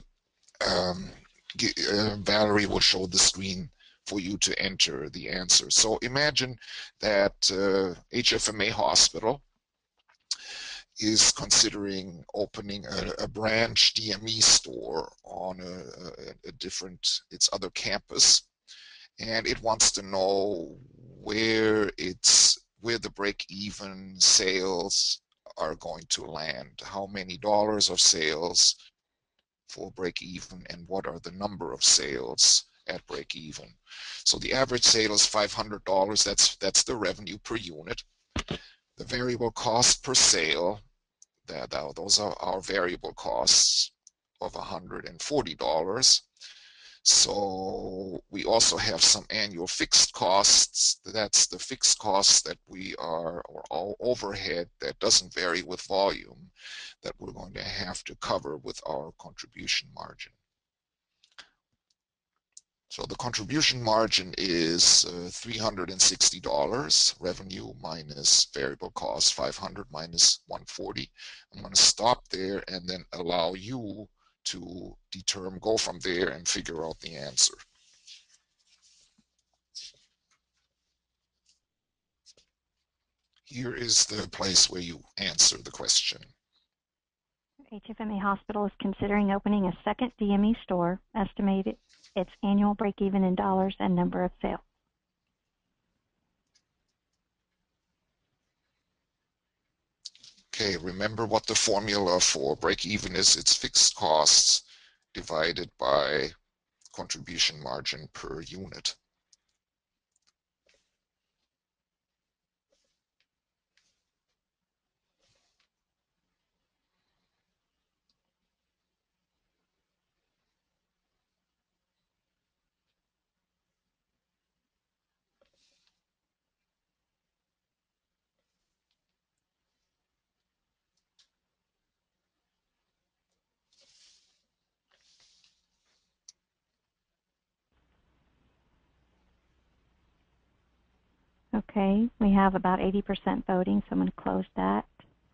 Valerie will show the screen for you to enter the answer. So imagine that HFMA Hospital is considering opening a branch DME store on its other campus, and it wants to know where the break-even sales are going to land, how many dollars of sales for break-even, and what are the number of sales at break-even. So the average sale is $500. That's the revenue per unit. The variable cost per sale, those are our variable costs of $140. So we also have some annual fixed costs. That's the fixed costs that or all overhead that doesn't vary with volume that we're going to have to cover with our contribution margin. So the contribution margin is $360, revenue minus variable cost, 500 minus 140. I'm going to stop there and then allow you to go from there and figure out the answer. Here is the place where you answer the question. HFMA Hospital is considering opening a second DME store, estimated its annual break-even in dollars and number of sales. Okay, remember what the formula for break-even is. It's fixed costs divided by contribution margin per unit. Okay, we have about 80% voting, so I'm going to close that.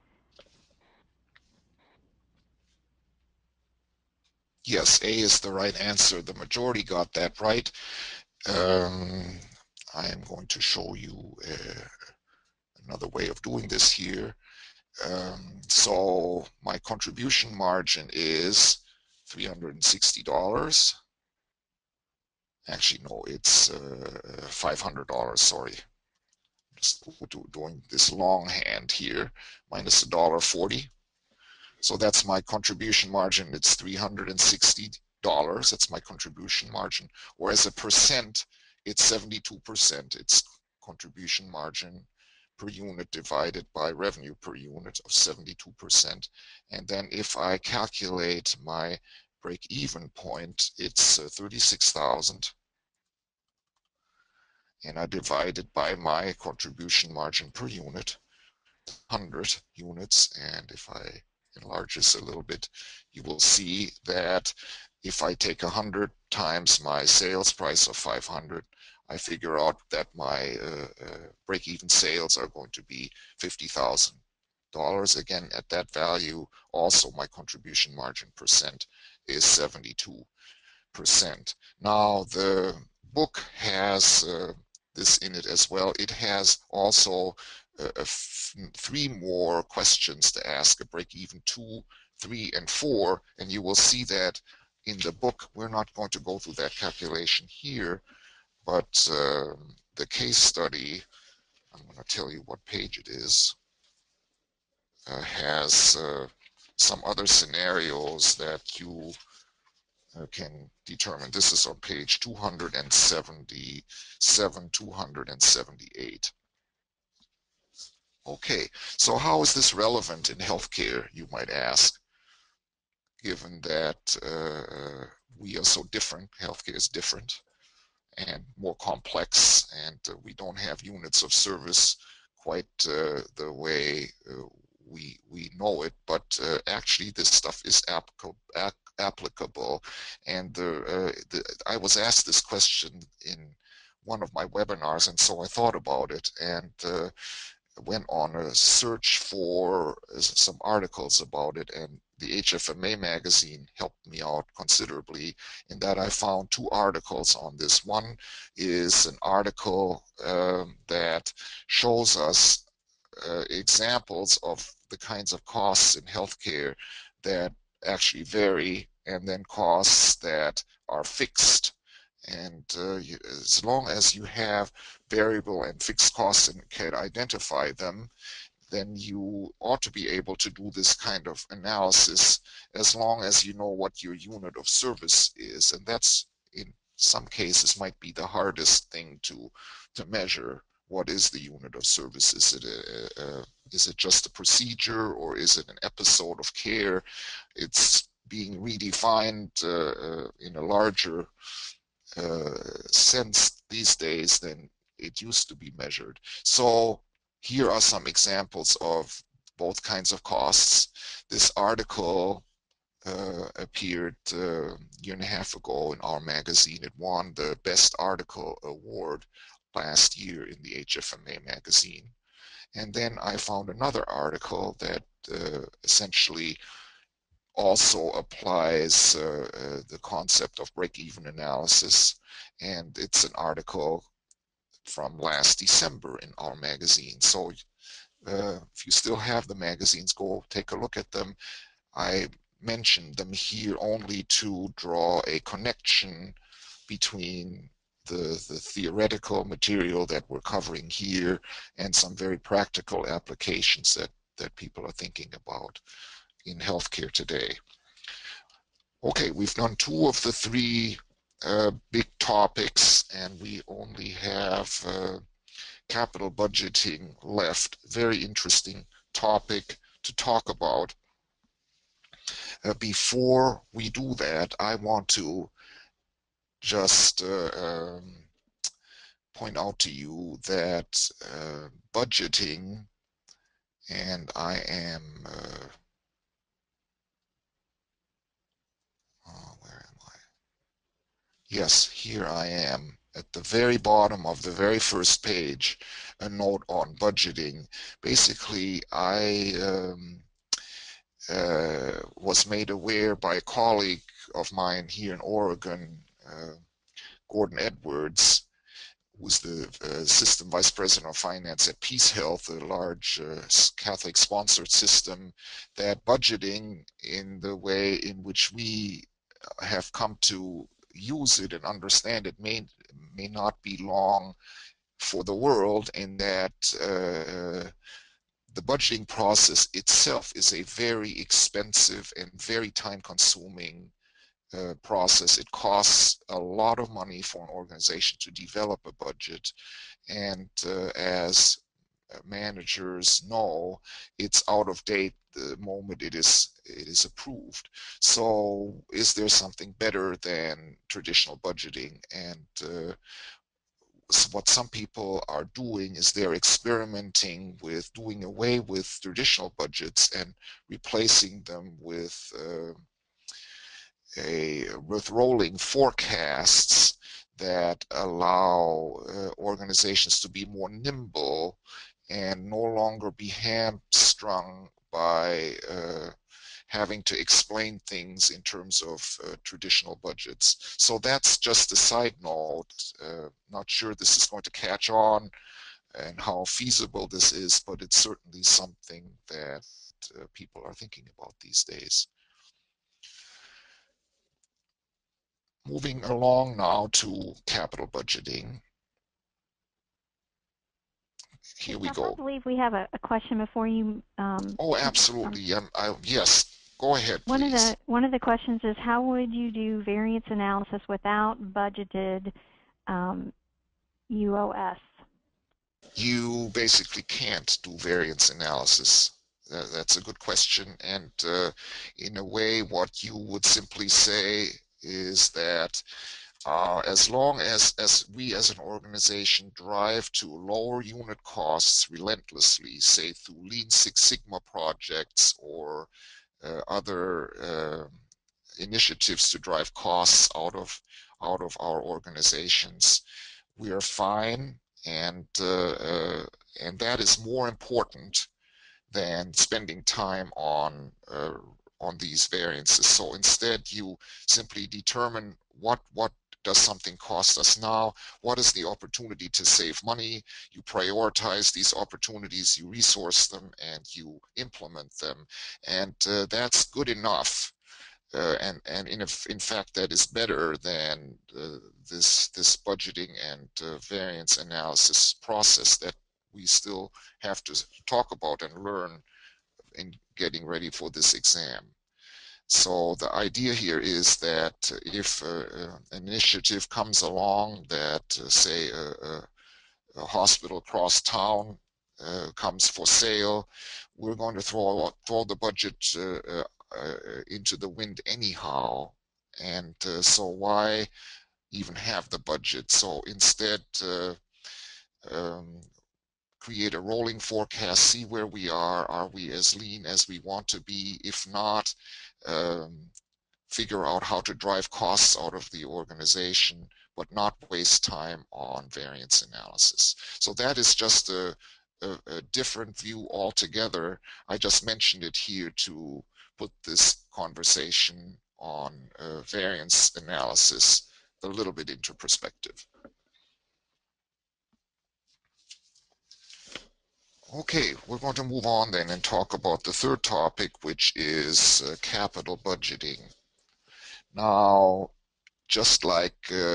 Yes, A is the right answer. The majority got that right. I am going to show you another way of doing this here. So my contribution margin is $360. Actually, no, it's $500. Sorry, just doing this longhand here, minus $1.40. So that's my contribution margin. It's $360. That's my contribution margin. Or as a percent, it's 72%. It's contribution margin per unit divided by revenue per unit of 72%. And then if I calculate my break-even point, it's 36,000. And I divide it by my contribution margin per unit, 100 units. And if I enlarge this a little bit, you will see that if I take 100 times my sales price of 500, I figure out that my break-even sales are going to be $50,000. Again, at that value, also my contribution margin percent is 72%. Now, the book has this in it as well. It has also three more questions to ask, a break even 2, 3, and 4, and you will see that in the book. We're not going to go through that calculation here, but the case study, I'm going to tell you what page it is, has some other scenarios that you can determine. This is on page 277, 278. Okay, so how is this relevant in healthcare, you might ask, given that we are so different, healthcare is different and more complex, and we don't have units of service quite the way we know it, but actually this stuff is applicable. And I was asked this question in one of my webinars, and so I thought about it and went on a search for some articles about it, and the HFMA magazine helped me out considerably in that I found two articles on this. One is an article that shows us examples of the kinds of costs in healthcare that actually vary, and then costs that are fixed. And as long as you have variable and fixed costs and can identify them, then you ought to be able to do this kind of analysis as long as you know what your unit of service is. And that's, in some cases, might be the hardest thing to measure. What is the unit of service? Is it just a procedure, or is it an episode of care? It's being redefined in a larger sense these days than it used to be measured. So here are some examples of both kinds of costs. This article appeared a year and a half ago in our magazine. It won the Best Article Award last year in the HFMA magazine. And then I found another article that essentially also applies the concept of break-even analysis. And it's an article from last December in our magazine. So if you still have the magazines, go take a look at them. I mentioned them here only to draw a connection between the theoretical material that we're covering here and some very practical applications that people are thinking about in healthcare today. Okay, we've done two of the three big topics, and we only have capital budgeting left. Very interesting topic to talk about. Before we do that, I want to just point out to you that budgeting, and I am, where am I? Yes, here I am. at the very bottom of the very first page, a note on budgeting. Basically, I was made aware by a colleague of mine here in Oregon, Gordon Edwards, who's the System Vice President of Finance at Peace Health, a large Catholic-sponsored system, that budgeting in the way in which we have come to use it and understand it may not be long for the world, in that the budgeting process itself is a very expensive and very time-consuming process. It costs a lot of money for an organization to develop a budget, and as managers know, it's out of date the moment it is approved. So is there something better than traditional budgeting? And what some people are doing is they're experimenting with doing away with traditional budgets and replacing them with rolling forecasts that allow organizations to be more nimble and no longer be hamstrung by having to explain things in terms of traditional budgets. So that's just a side note. Not sure this is going to catch on and how feasible this is, but it's certainly something that people are thinking about these days. Moving along now to capital budgeting. Here we go. I believe we have a question before you. Oh, absolutely. Yes, go ahead, please. One of the questions is, how would you do variance analysis without budgeted UOS? You basically can't do variance analysis. That's a good question. And in a way, what you would simply say is that as long as we as an organization drive to lower unit costs relentlessly, say through Lean Six Sigma projects or other initiatives to drive costs out of our organizations, we are fine, and that is more important than spending time on these variances. So instead, you simply determine what does something cost us now? What is the opportunity to save money? You prioritize these opportunities, you resource them, and you implement them. And that's good enough. And in fact, that is better than this budgeting and variance analysis process that we still have to talk about and learn in getting ready for this exam. So the idea here is that if an initiative comes along that, say, a hospital across town comes for sale, we're going to throw the budget into the wind anyhow. And so why even have the budget? So instead, create a rolling forecast, see where we are we as lean as we want to be? If not, figure out how to drive costs out of the organization, but not waste time on variance analysis. So that is just a different view altogether. I just mentioned it here to put this conversation on variance analysis a little bit into perspective. Okay, we're going to move on then and talk about the third topic, which is capital budgeting. Now, just like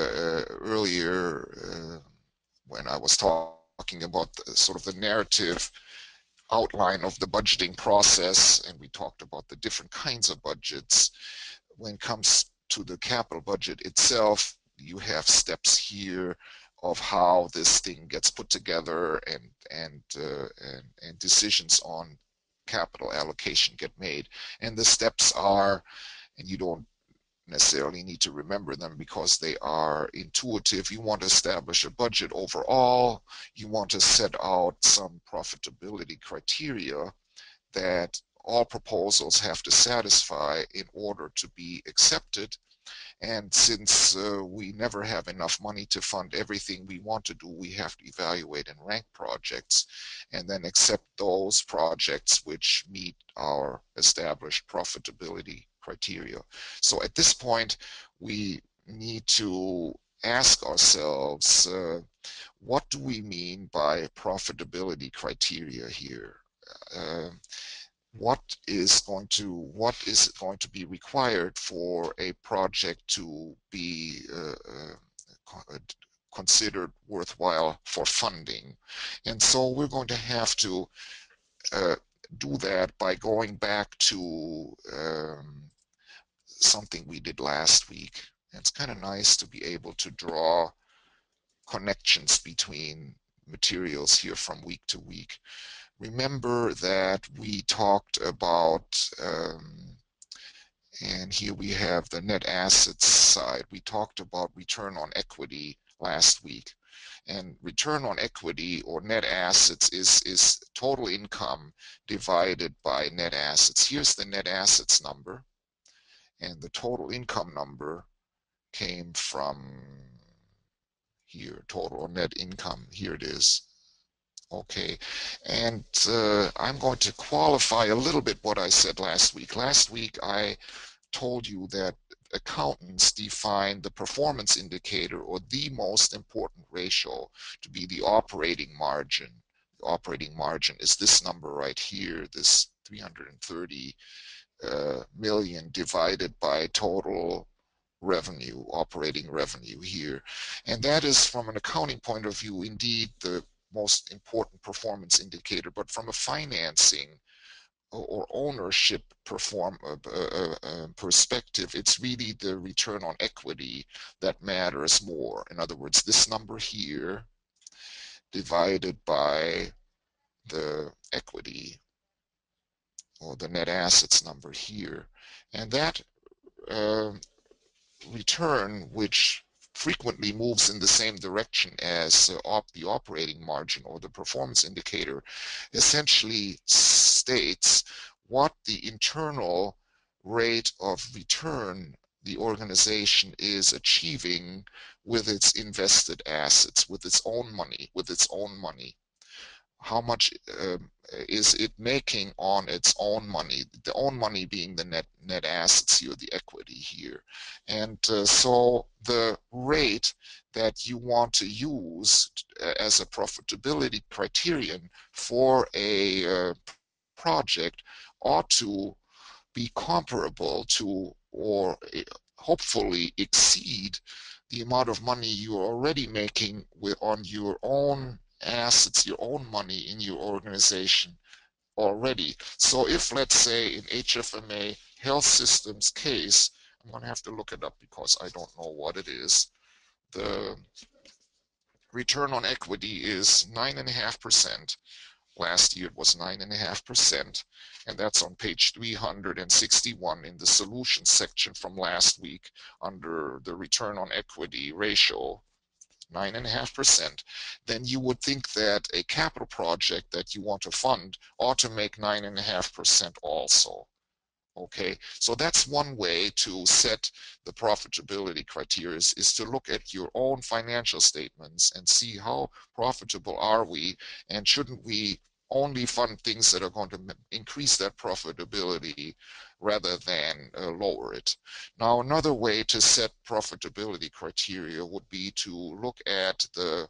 earlier when I was talking about sort of the narrative outline of the budgeting process, and we talked about the different kinds of budgets, when it comes to the capital budget itself, you have steps here of how this thing gets put together and decisions on capital allocation get made. And the steps are, and you don't necessarily need to remember them because they are intuitive. You want to establish a budget overall. You want to set out some profitability criteria that all proposals have to satisfy in order to be accepted. And since we never have enough money to fund everything we want to do, we have to evaluate and rank projects and then accept those projects which meet our established profitability criteria. So at this point, we need to ask ourselves, what do we mean by profitability criteria here? Uh, what is going to be required for a project to be considered worthwhile for funding? And so we're going to have to uh, do that by going back to something we did last week. And it's kind of nice to be able to draw connections between materials here from week to week. Remember that we talked about, and here we have the net assets side. We talked about return on equity last week. And return on equity or net assets is total income divided by net assets. Here's the net assets number, and the total income number came from here, total net income. Here it is. Okay, and I'm going to qualify a little bit what I said last week. Last week I told you that accountants define the performance indicator or the most important ratio to be the operating margin. The operating margin is this number right here, this 330 million divided by total revenue, operating revenue here. And that is, from an accounting point of view, indeed the most important performance indicator. But from a financing or ownership perspective, it's really the return on equity that matters more. In other words, this number here divided by the equity or the net assets number here. And that return, which frequently moves in the same direction as the operating margin or the performance indicator, essentially states what the internal rate of return the organization is achieving with its invested assets, with its own money. How much is it making on its own money, the own money being the net assets here, the equity here. And so the rate that you want to use as a profitability criterion for a project ought to be comparable to, or hopefully exceed, the amount of money you're already making on your own assets, your own money in your organization already. So if, let's say, in HFMA Health Systems case, I'm going to have to look it up because I don't know what it is, the return on equity is 9.5%. Last year it was 9.5%, and that's on page 361 in the solutions section from last week under the return on equity ratio, 9.5%. Then you would think that a capital project that you want to fund ought to make 9.5% also. Okay, so that's one way to set the profitability criteria, is to look at your own financial statements and see how profitable are we, and shouldn't we only fund things that are going to increase that profitability rather than lower it. Now, another way to set profitability criteria would be to look at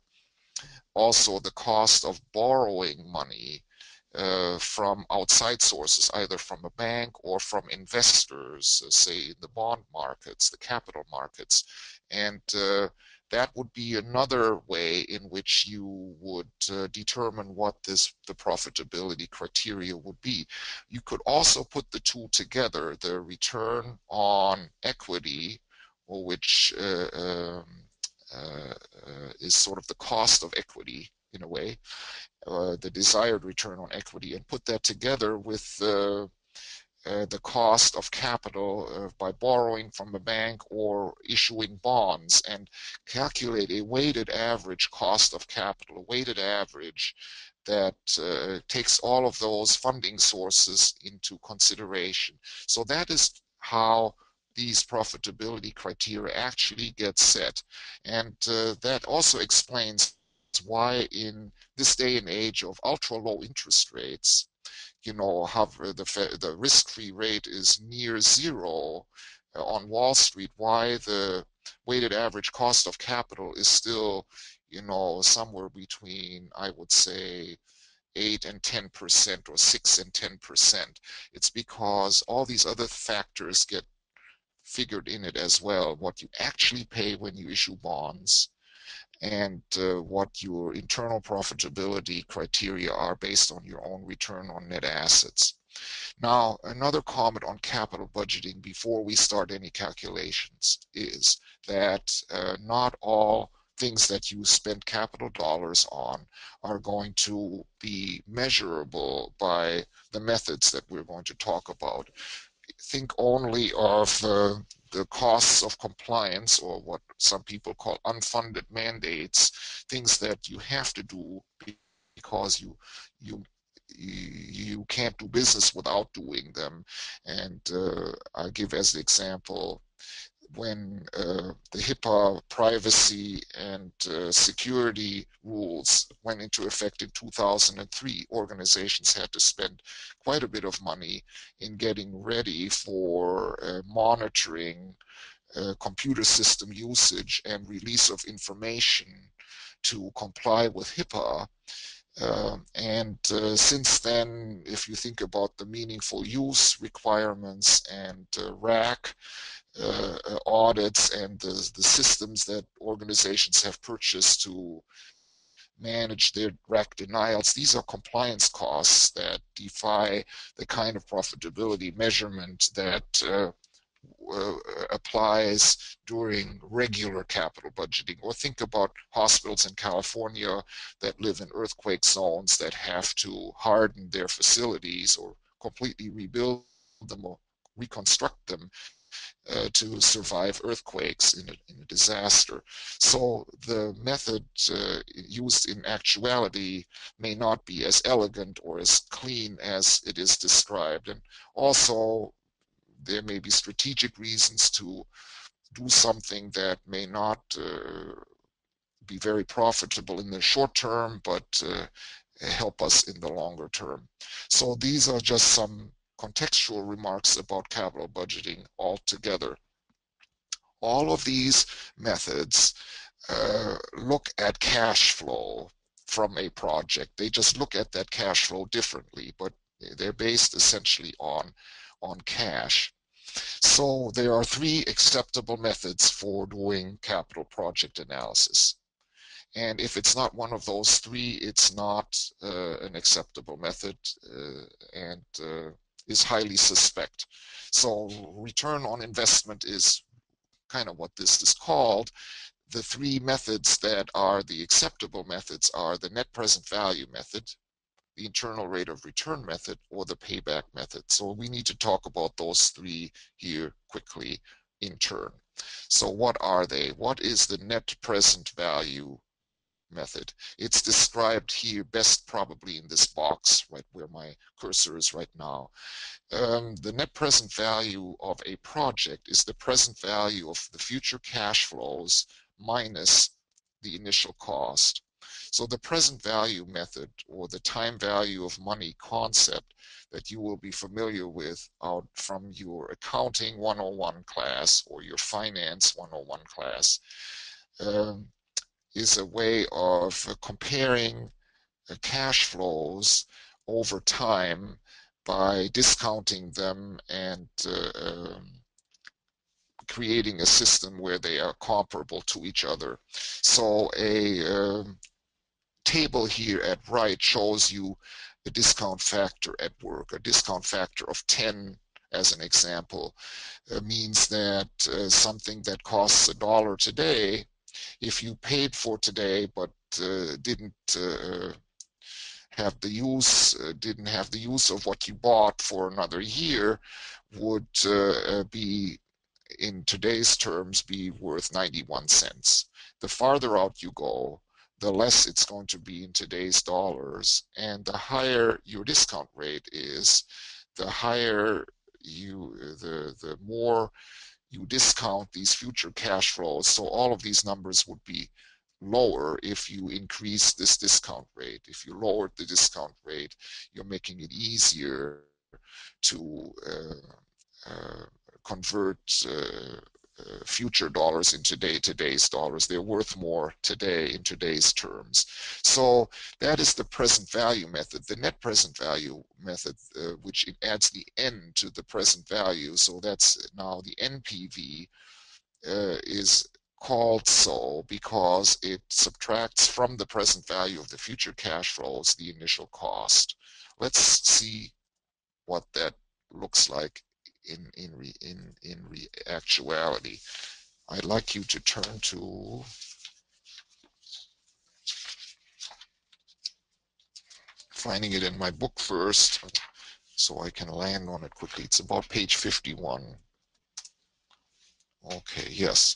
also the cost of borrowing money from outside sources, either from a bank or from investors, say in the bond markets, the capital markets. And that would be another way in which you would determine what the profitability criteria would be. You could also put the two together, the return on equity, which is sort of the cost of equity in a way, the desired return on equity, and put that together with the cost of capital by borrowing from a bank or issuing bonds, and calculate a weighted average cost of capital, a weighted average that takes all of those funding sources into consideration. So that is how these profitability criteria actually get set. And that also explains why in this day and age of ultra low interest rates, how the risk-free rate is near zero on Wall Street, why the weighted average cost of capital is still, somewhere between, I would say, 8 and 10% or 6 and 10%. It's because all these other factors get figured in it as well. What you actually pay when you issue bonds, and what your internal profitability criteria are based on your own return on net assets. Now, another comment on capital budgeting before we start any calculations is that not all things that you spend capital dollars on are going to be measurable by the methods that we're going to talk about. Think only of the costs of compliance, or what some people call unfunded mandates, things that you have to do because you can't do business without doing them. And I give as the example, when the HIPAA privacy and security rules went into effect in 2003, organizations had to spend quite a bit of money in getting ready for monitoring computer system usage and release of information to comply with HIPAA. And since then, if you think about the meaningful use requirements and RAC audits and the systems that organizations have purchased to manage their RAC denials, these are compliance costs that defy the kind of profitability measurement that applies during regular capital budgeting. Or think about hospitals in California that live in earthquake zones that have to harden their facilities or completely rebuild them or reconstruct them to survive earthquakes in a disaster. So the method used in actuality may not be as elegant or as clean as it is described. And also, there may be strategic reasons to do something that may not be very profitable in the short term, but help us in the longer term. So these are just some contextual remarks about capital budgeting altogether. All of these methods look at cash flow from a project. They just look at that cash flow differently, but they're based essentially on cash. So there are three acceptable methods for doing capital project analysis. And if it's not one of those three, it's not an acceptable method and is highly suspect. So return on investment is kind of what this is called. The three methods that are the acceptable methods are the net present value method, the internal rate of return method, or the payback method. So we need to talk about those three here quickly in turn. So what are they? What is the net present value method? It's described here best probably in this box right where my cursor is right now. The net present value of a project is the present value of the future cash flows minus the initial cost. So the present value method, or the time value of money concept that you will be familiar with out from your accounting 101 class or your finance 101 class, is a way of comparing cash flows over time by discounting them and creating a system where they are comparable to each other. So a table here at right shows you the discount factor at work. A discount factor of 10, as an example, means that something that costs $1 today, if you paid for today but didn't have the use of what you bought for another year, would be, in today's terms, be worth 91 cents. The farther out you go, the less it's going to be in today's dollars, and the higher your discount rate is, the higher the more you discount these future cash flows. So all of these numbers would be lower if you increase this discount rate. If you lowered the discount rate, you're making it easier to convert future dollars into today's dollars. They're worth more today in today's terms. So that is the present value method. The net present value method, which it adds the n to the present value, so that's now the NPV, is called so because it subtracts from the present value of the future cash flows the initial cost. Let's see what that looks like in actuality. I'd like you to turn to finding it in my book first so I can land on it quickly. It's about page 51. Okay, yes.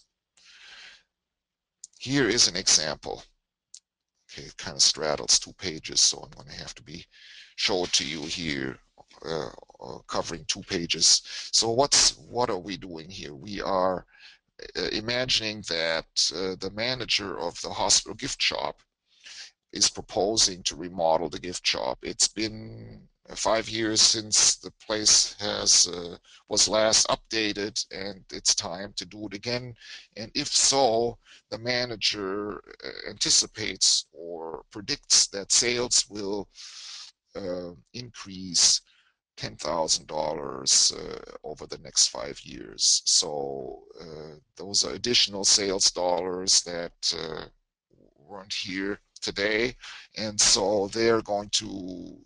Here is an example. Okay, it kind of straddles 2 pages, so I'm going to have to show it to you here, covering 2 pages. So what are we doing here? We are imagining that the manager of the hospital gift shop is proposing to remodel the gift shop. It's been 5 years since the place was last updated, and it's time to do it again. And if so, the manager anticipates or predicts that sales will increase $10,000 over the next 5 years. So those are additional sales dollars that weren't here today, and so they're going to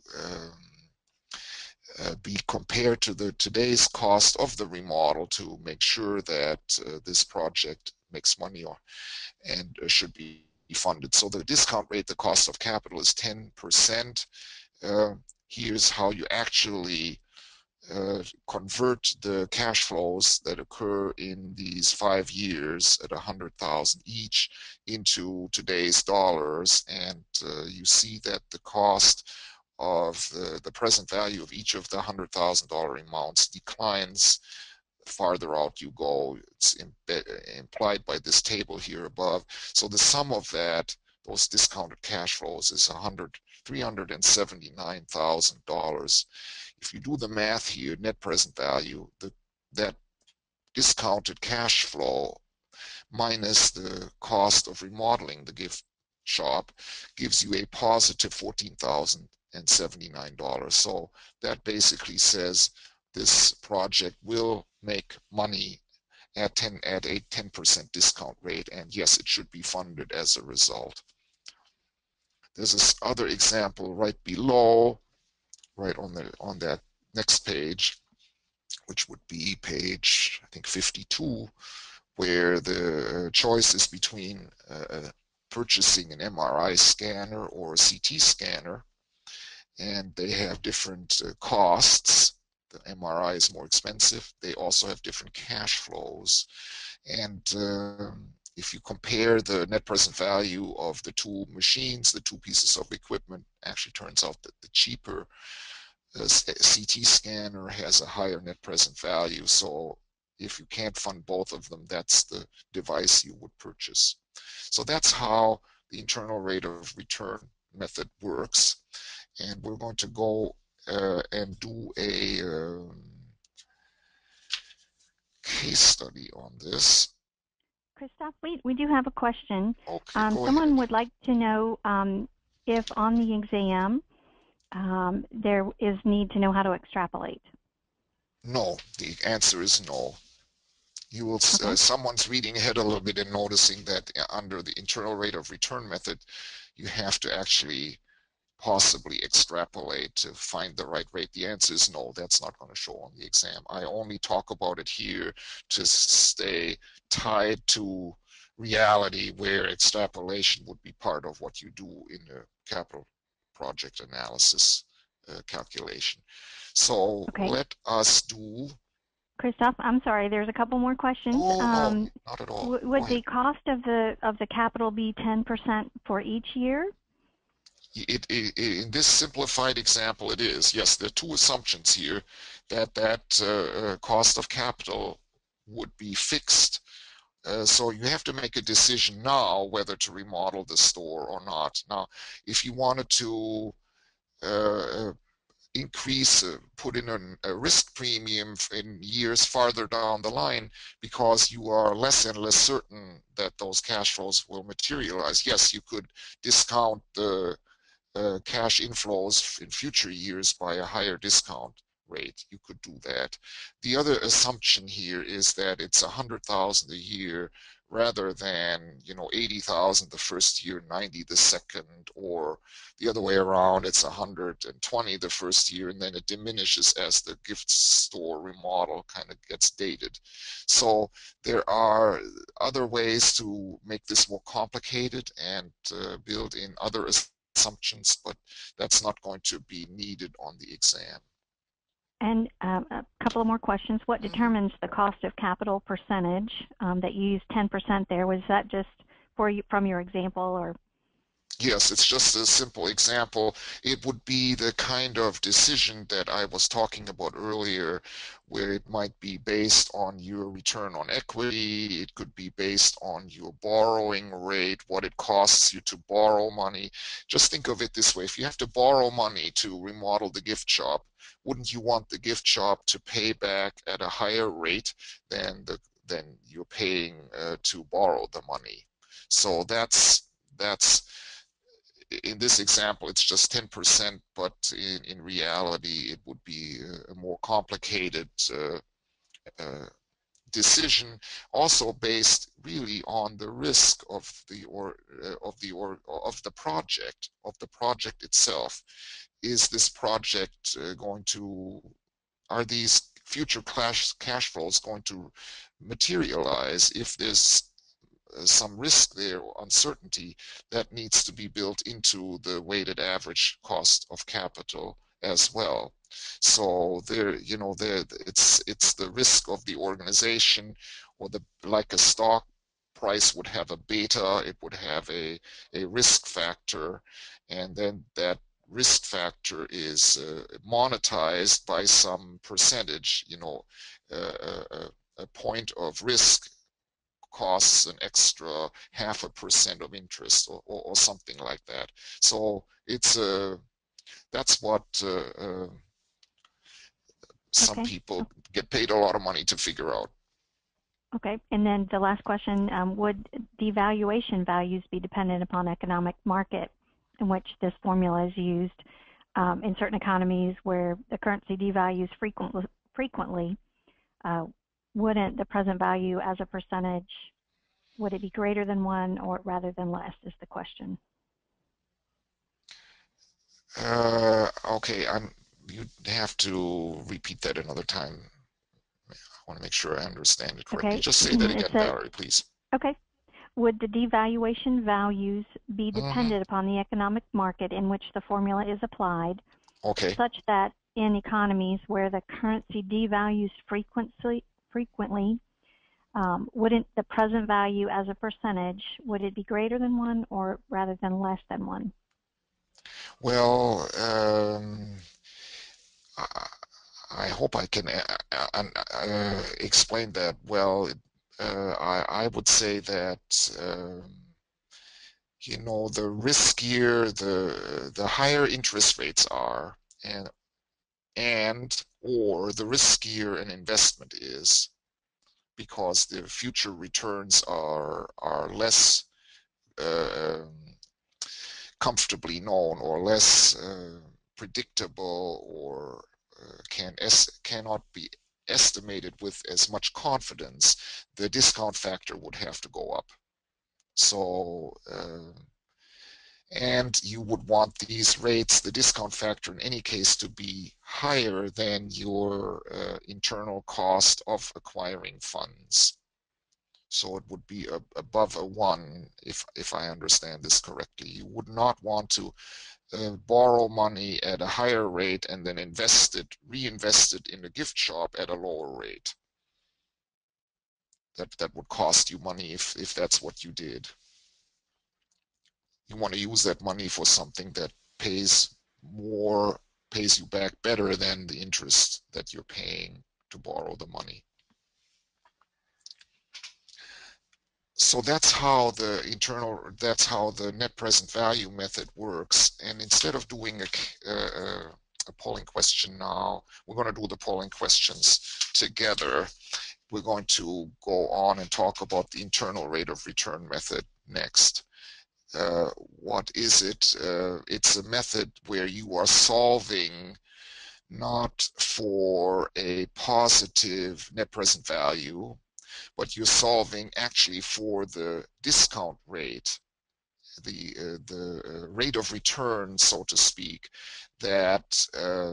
be compared to today's cost of the remodel to make sure that this project makes money and should be funded. So the discount rate, the cost of capital, is 10%. Here's how you actually convert the cash flows that occur in these 5 years at 100,000 each into today's dollars, and you see that the cost of the present value of each of the $100,000 amounts declines farther out you go. It's implied by this table here above. So the sum of those discounted cash flows is $379,000. If you do the math here, net present value, that discounted cash flow minus the cost of remodeling the gift shop gives you a positive $14,079. So that basically says this project will make money at a 10% discount rate, and yes, it should be funded as a result. There's this other example right below, right on that next page, which would be page, I think, 52, where the choice is between purchasing an MRI scanner or a CT scanner, and they have different costs. The MRI is more expensive. They also have different cash flows. And if you compare the net present value of the 2 machines, the 2 pieces of equipment, actually turns out that the cheaper CT scanner has a higher net present value. So if you can't fund both of them, that's the device you would purchase. So that's how the internal rate of return method works. And we're going to go and do a case study on this. Christoph, we do have a question. Okay, go someone ahead. would like to know if on the exam there is need to know how to extrapolate. No, the answer is no. You will, Okay. someone's reading ahead a little bit and noticing that under the internal rate of return method, you have to actually possibly extrapolate to find the right rate. The answer is no, that's not going to show on the exam. I only talk about it here to stay tied to reality, where extrapolation would be part of what you do in the capital project analysis calculation. So Okay. let us do. Christoph, I'm sorry. There's a couple more questions. Oh, no, not at all. Would the cost of the capital be 10% for each year? In this simplified example, it is. Yes, there are 2 assumptions here. That cost of capital would be fixed. So you have to make a decision now whether to remodel the store or not. Now, if you wanted to increase, put in a risk premium in years farther down the line because you are less and less certain that those cash flows will materialize, yes, you could discount the cash inflows in future years by a higher discount rate. You could do that. The other assumption here is that it's 100,000 a year rather than 80,000 the first year, 90 the second, or the other way around, it's 120 the first year, and then it diminishes as the gift store remodel kind of gets dated. So there are other ways to make this more complicated and build in other assumptions, but that's not going to be needed on the exam. And a couple of more questions. What determines the cost of capital percentage that you used 10% there? Was that just for you, from your example, or? Yes, it's just a simple example. It would be the kind of decision that I was talking about earlier, where it might be based on your return on equity. It could be based on your borrowing rate, what it costs you to borrow money. Just think of it this way. If you have to borrow money to remodel the gift shop, wouldn't you want the gift shop to pay back at a higher rate than you're paying to borrow the money? So that's in this example, it's just 10%, but in reality, it would be a more complicated uh, decision, also based really on the risk of the project itself. Is this project going to? Are these future cash flows going to materialize? If there's some risk there, or uncertainty, that needs to be built into the weighted average cost of capital as well. So it's the risk of the organization, or like a stock price would have a beta, it would have a risk factor, and then that risk factor is monetized by some percentage, a point of risk costs an extra 0.5% of interest, or something like that. So that's what some Okay. people get paid a lot of money to figure out. Okay. And then the last question, would devaluation values be dependent upon economic market in which this formula is used? In certain economies where the currency devalues frequently, wouldn't the present value as a percentage, would it be greater than 1 or rather than less is the question. Okay, you have to repeat that another time. I want to make sure I understand it correctly. Okay. Just say that again, Valerie, please. Okay. Would the devaluation values be dependent upon the economic market in which the formula is applied, okay, such that in economies where the currency devalues frequently, wouldn't the present value as a percentage, would it be greater than 1 or rather than less than 1? Well, I hope I can explain that well. I would say that the riskier the higher interest rates are, and or the riskier an investment is, because the future returns are less comfortably known, or less predictable, or cannot be estimated with as much confidence, the discount factor would have to go up. So and you would want these rates, the discount factor in any case, to be higher than your internal cost of acquiring funds. So it would be above a 1, if I understand this correctly. You would not want to borrow money at a higher rate and then reinvest it in a gift shop at a lower rate. That would cost you money if that's what you did. You want to use that money for something that pays you back better than the interest that you're paying to borrow the money. So that's how the net present value method works. And instead of doing a polling question now, we're going to do the polling questions together. We're going to go on and talk about the internal rate of return method next. What is it? It's a method where you are solving not for a positive net present value, but you're solving actually for the discount rate, the rate of return, so to speak, that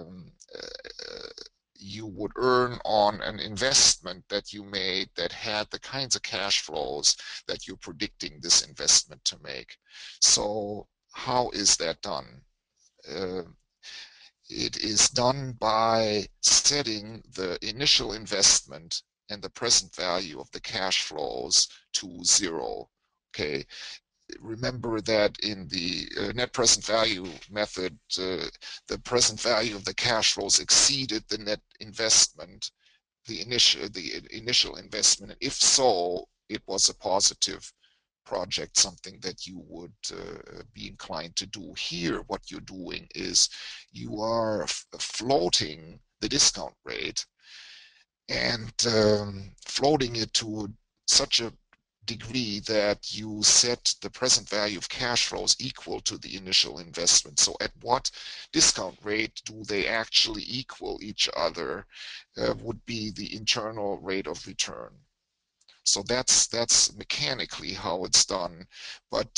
you would earn on an investment that you made that had the kinds of cash flows that you're predicting this investment to make. So how is that done? Uh, it is done by setting the initial investment and the present value of the cash flows to 0. Okay, remember that in the net present value method, the present value of the cash flows exceeded the net investment, the initial investment. And if so, it was a positive project, something that you would be inclined to do. Here, what you're doing is you are floating the discount rate and floating it to such a degree that you set the present value of cash flows equal to the initial investment. So at what discount rate do they actually equal each other would be the internal rate of return. So that's mechanically how it's done. But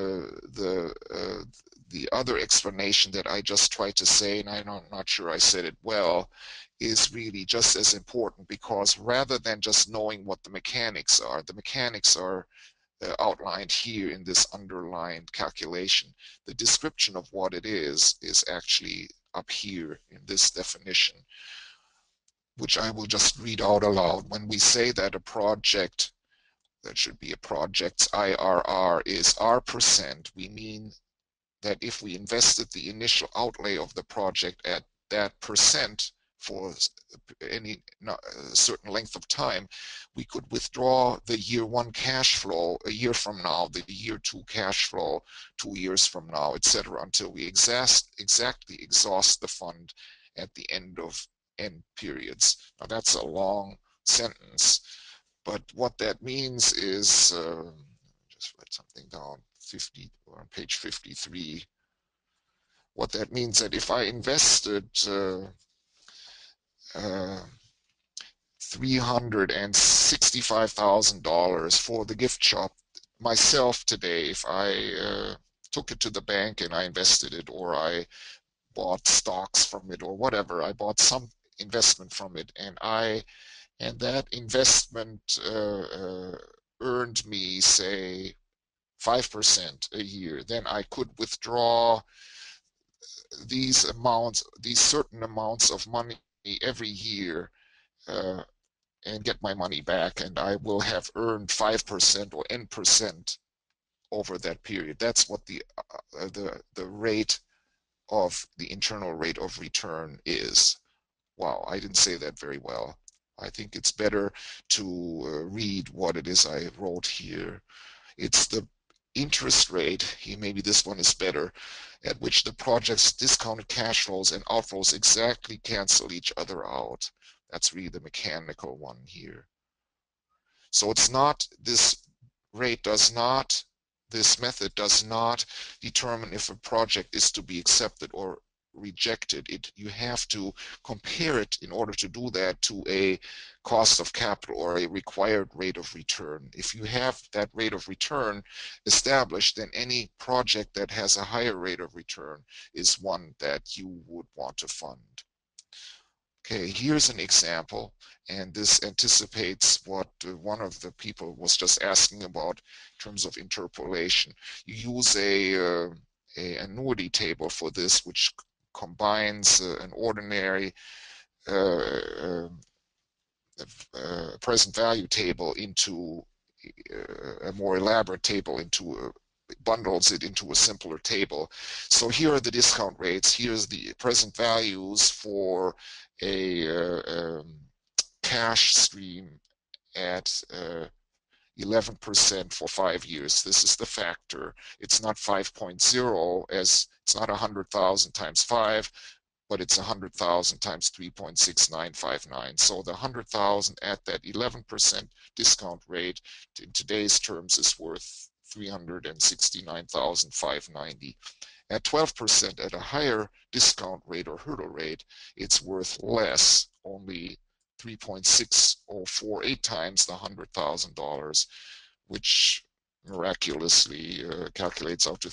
the other explanation that I just tried to say, and I'm not sure I said it well, is really just as important, because rather than just knowing what the mechanics are outlined here in this underlined calculation. The description of what it is actually up here in this definition, which I will just read out aloud. When we say that a project, that should be a project's IRR is R%, we mean that if we invested the initial outlay of the project at that percent for any certain length of time, we could withdraw the year 1 cash flow a year from now, the year 2 cash flow 2 years from now, etc., until we exactly exhaust the fund at the end of end periods. Now that's a long sentence, but what that means is, just write something down, 50 or on page 53. What that means that if I invested $365,000 for the gift shop myself today, if I took it to the bank and I invested it, or I bought stocks from it, or whatever, I bought some investment from it, and that investment earned me, say, 5% a year, then I could withdraw these certain amounts of money every year uh, and get my money back, and I will have earned 5% or N% over that period. That's what the rate of the internal rate of return is. Wow, I didn't say that very well. I think it's better to read what it is I wrote here. It's the interest rate, maybe this one is better, at which the project's discounted cash flows and outflows exactly cancel each other out. That's really the mechanical one here. So it's not, this method does not determine if a project is to be accepted or rejected. You have to compare it, in order to do that, to a cost of capital or a required rate of return. If you have that rate of return established, then any project that has a higher rate of return is one that you would want to fund. Okay, here's an example, and this anticipates what one of the people was just asking about in terms of interpolation. You use a annuity table for this, which combines an ordinary present value table into a more elaborate table, bundles it into a simpler table. So here are the discount rates. Here's the present values for a cash stream at 11% for 5 years. This is the factor. It's not 5.0, as it's not 100,000 times 5, but it's 100,000 times 3.6959. So the 100,000 at that 11% discount rate in today's terms is worth 369,590. At 12% at a higher discount rate or hurdle rate, it's worth less, only 3.6048 times the $100,000, which miraculously calculates out to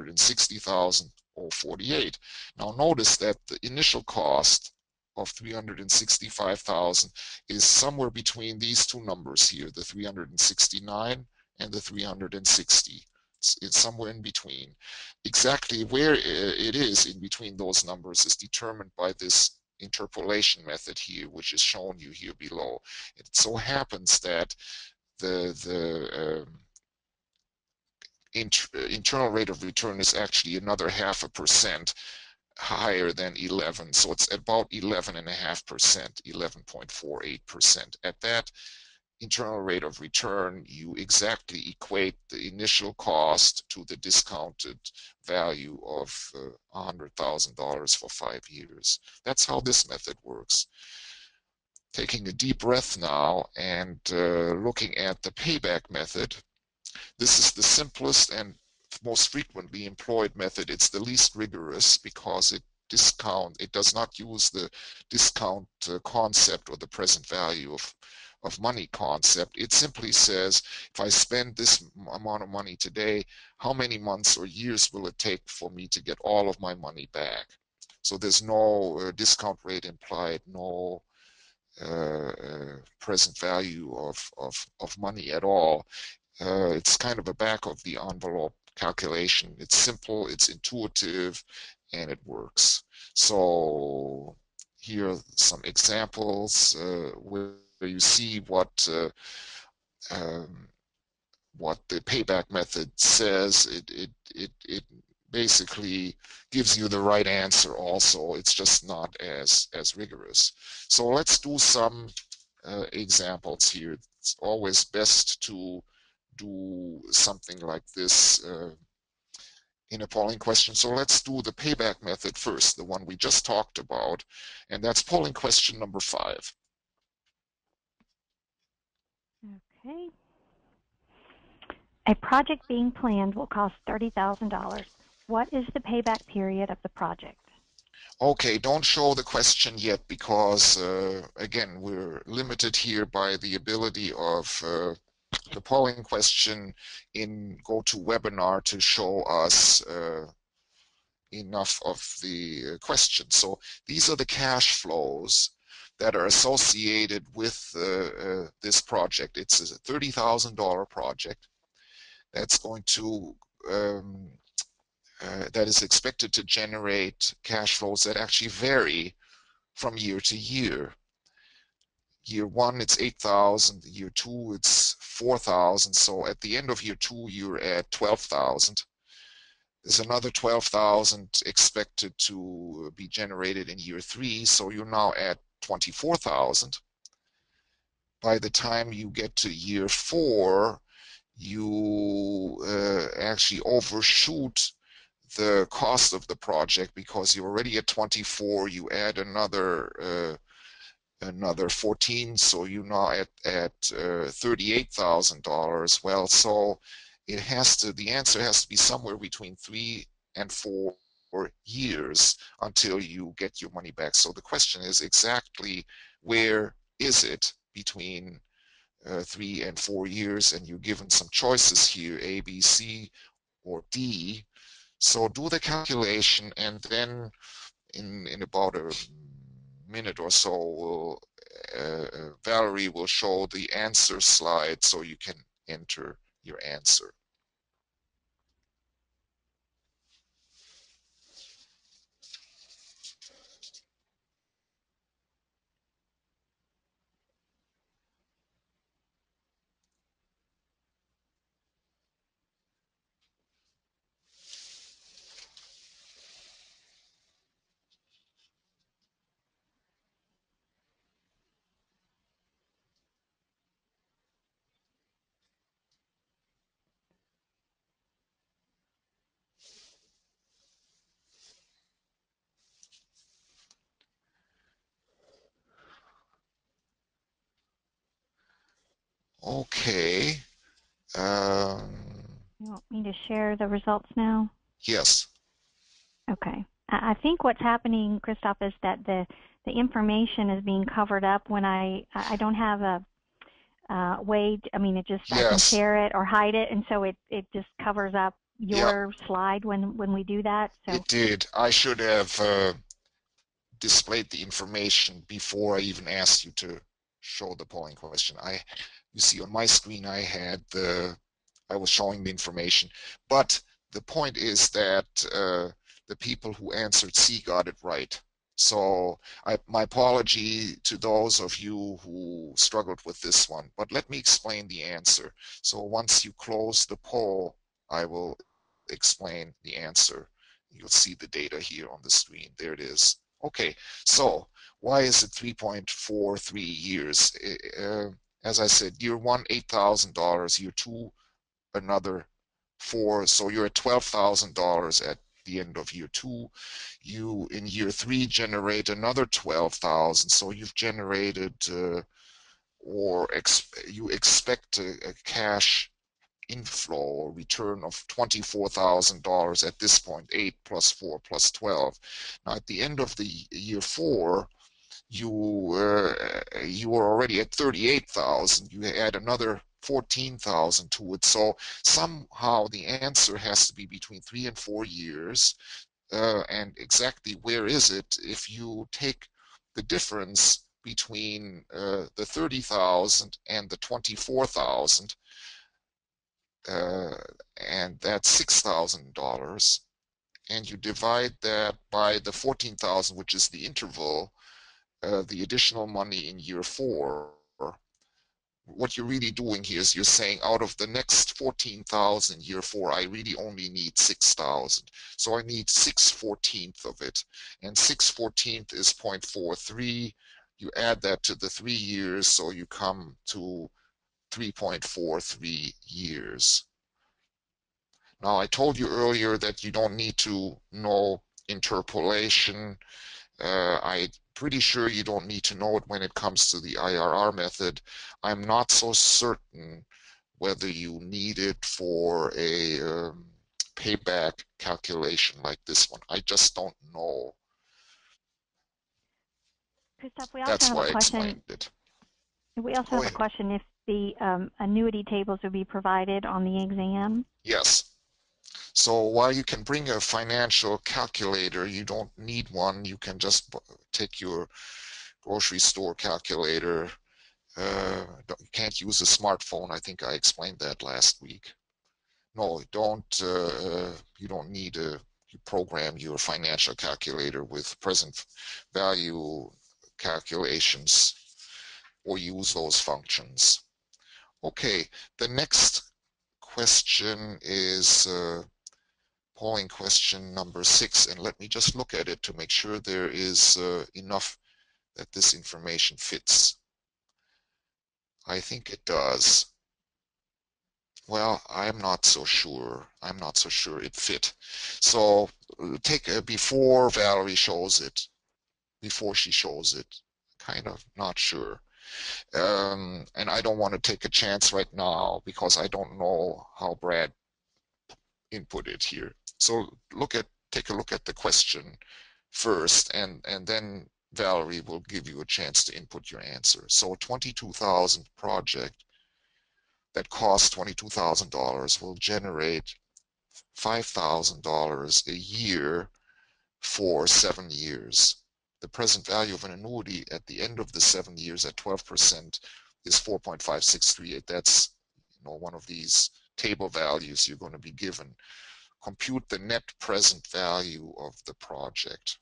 360,048. Now notice that the initial cost of 365,000 is somewhere between these two numbers here, the 369 and the 360. It's somewhere in between. Exactly where it is in between those numbers is determined by this interpolation method here, which is shown you here below. It so happens that the internal rate of return is actually another 0.5% higher than 11. So it's about 11.5%, 11.48%. At that internal rate of return, you exactly equate the initial cost to the discounted value of $100,000 for 5 years. That's how this method works. Taking a deep breath now and looking at the payback method. This is the simplest and most frequently employed method. It's the least rigorous because it does not use the discount concept or the present value of money concept. It simply says, if I spend this amount of money today, how many months or years will it take for me to get all of my money back? So there's no discount rate implied, no present value of money at all. It's kind of a back of the envelope calculation. It's simple, it's intuitive, and it works. So here are some examples where you see what the payback method says. It basically gives you the right answer also. It's just not as rigorous. So let's do some examples here. It's always best to do something like this in a polling question. So let's do the payback method first, the one we just talked about, and that's polling question number 5. Okay. A project being planned will cost $30,000. What is the payback period of the project? Okay, don't show the question yet because, again, we're limited here by the ability of the polling question in GoToWebinar to show us enough of the question. So these are the cash flows that are associated with this project. It's a $30,000 project that's going to that is expected to generate cash flows that actually vary from year to year. Year 1, it's 8,000. Year 2, it's 4,000. So at the end of year 2, you're at 12,000. There's another 12,000 expected to be generated in year 3. So you're now at 24,000. By the time you get to year 4, you actually overshoot the cost of the project because you're already at 24. You add another 14, so you're now at $38,000. Well, so the answer has to be somewhere between 3 and 4 years until you get your money back. So the question is exactly where is it between 3 and 4 years, and you're given some choices here, A, B, C, or D. So do the calculation, and then in about a minute or so, Valerie will show the answer slide so you can enter your answer. Okay. You want me to share the results now? Yes. Okay. I think what's happening, Christoph, is that the information is being covered up when I don't have a way. I mean, it just I can Yes. share it or hide it, and so it just covers up Yep. your slide when we do that. So It did. I should have displayed the information before I even asked you to show the polling question. You see on my screen, I was showing the information, but the point is that the people who answered C got it right. So my apology to those of you who struggled with this one, but let me explain the answer. So once you close the poll, I will explain the answer. You'll see the data here on the screen. There it is. Okay, so why is it 3.43 years? As I said, year one, $8,000, year two, another four, so you're at $12,000 at the end of year two. You in year three generate another 12,000, so you've generated you expect a cash inflow or return of $24,000 at this point, 8 plus 4 plus 12. Now at the end of the year four, you were already at 38,000. You add another 14,000 to it. So somehow the answer has to be between 3 and 4 years. And exactly where is it? If you take the difference between the 30,000 and the 24,000, and that's $6,000, and you divide that by the 14,000, which is the interval, the additional money in year four, what you're really doing here is you're saying out of the next 14,000 year four, I really only need 6,000. So I need 6/14 of it. And 6/14 is 0.43. You add that to the 3 years, so you come to 3.43 years. Now, I told you earlier that you don't need to know interpolation. I'm pretty sure you don't need to know it when it comes to the IRR method. I'm not so certain whether you need it for a payback calculation like this one. I just don't know. Christoph, we also That's have a why I question. explained it. We also Go have a ahead. question if the annuity tables would be provided on the exam. Yes. So while you can bring a financial calculator, you don't need one. You can just take your grocery store calculator. You can't use a smartphone. I think I explained that last week. No, you don't need you program your financial calculator with present value calculations or use those functions. Okay, the next question is polling question number 6, and let me just look at it to make sure there is enough that this information fits. I think it does. Well, I'm not so sure. I'm not so sure it fit. So take before Valerie shows it, before she shows it, kind of not sure. And I don't want to take a chance right now because I don't know how Brad input it here. So take a look at the question first, and then Valerie will give you a chance to input your answer. So a 22,000 project that costs $22,000 will generate $5,000 a year for 7 years. The present value of an annuity at the end of the 7 years at 12% is 4.5638. That's one of these table values you're going to be given. Compute the net present value of the project.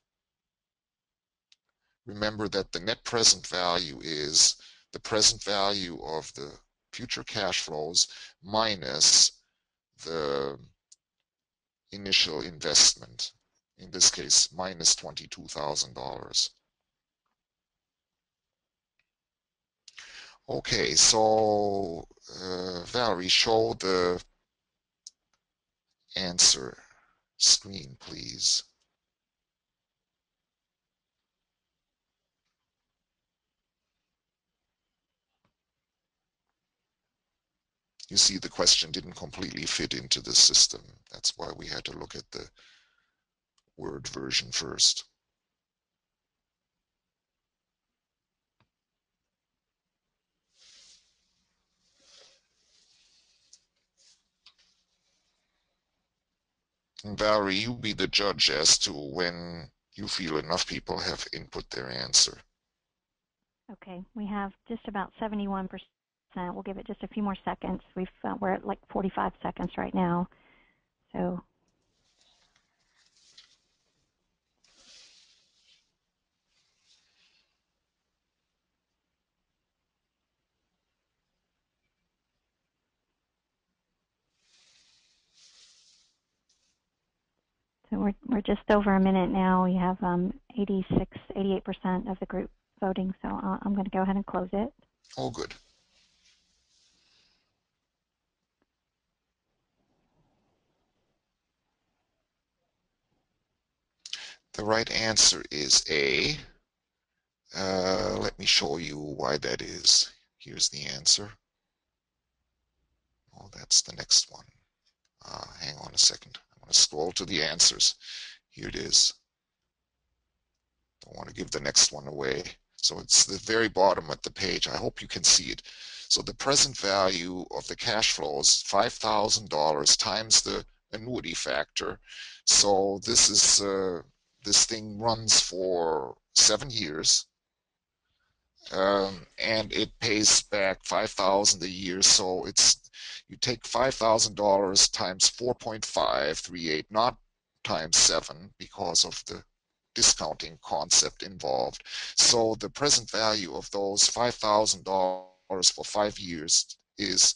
Remember that the net present value is the present value of the future cash flows minus the initial investment, in this case minus $22,000. Okay, so Valerie, show the answer screen, please. You see, the question didn't completely fit into the system. That's why we had to look at the Word version first. And Valerie, you be the judge as to when you feel enough people have input their answer. Okay, we have just about 71%. We'll give it just a few more seconds. We're at like 45 seconds right now. So we're just over a minute now. We have 88% of the group voting. So I'm going to go ahead and close it. Oh, good. The right answer is A. Let me show you why that is. Here's the answer. Oh, that's the next one. Hang on a second. I'm going to scroll to the answers. Here it is. Don't want to give the next one away. So it's the very bottom of the page. I hope you can see it. So the present value of the cash flow is $5,000 times the annuity factor. So this thing runs for 7 years. And it pays back 5,000 a year. So you take $5,000 times 4.538, not times 7 because of the discounting concept involved. So the present value of those $5,000 for 5 years is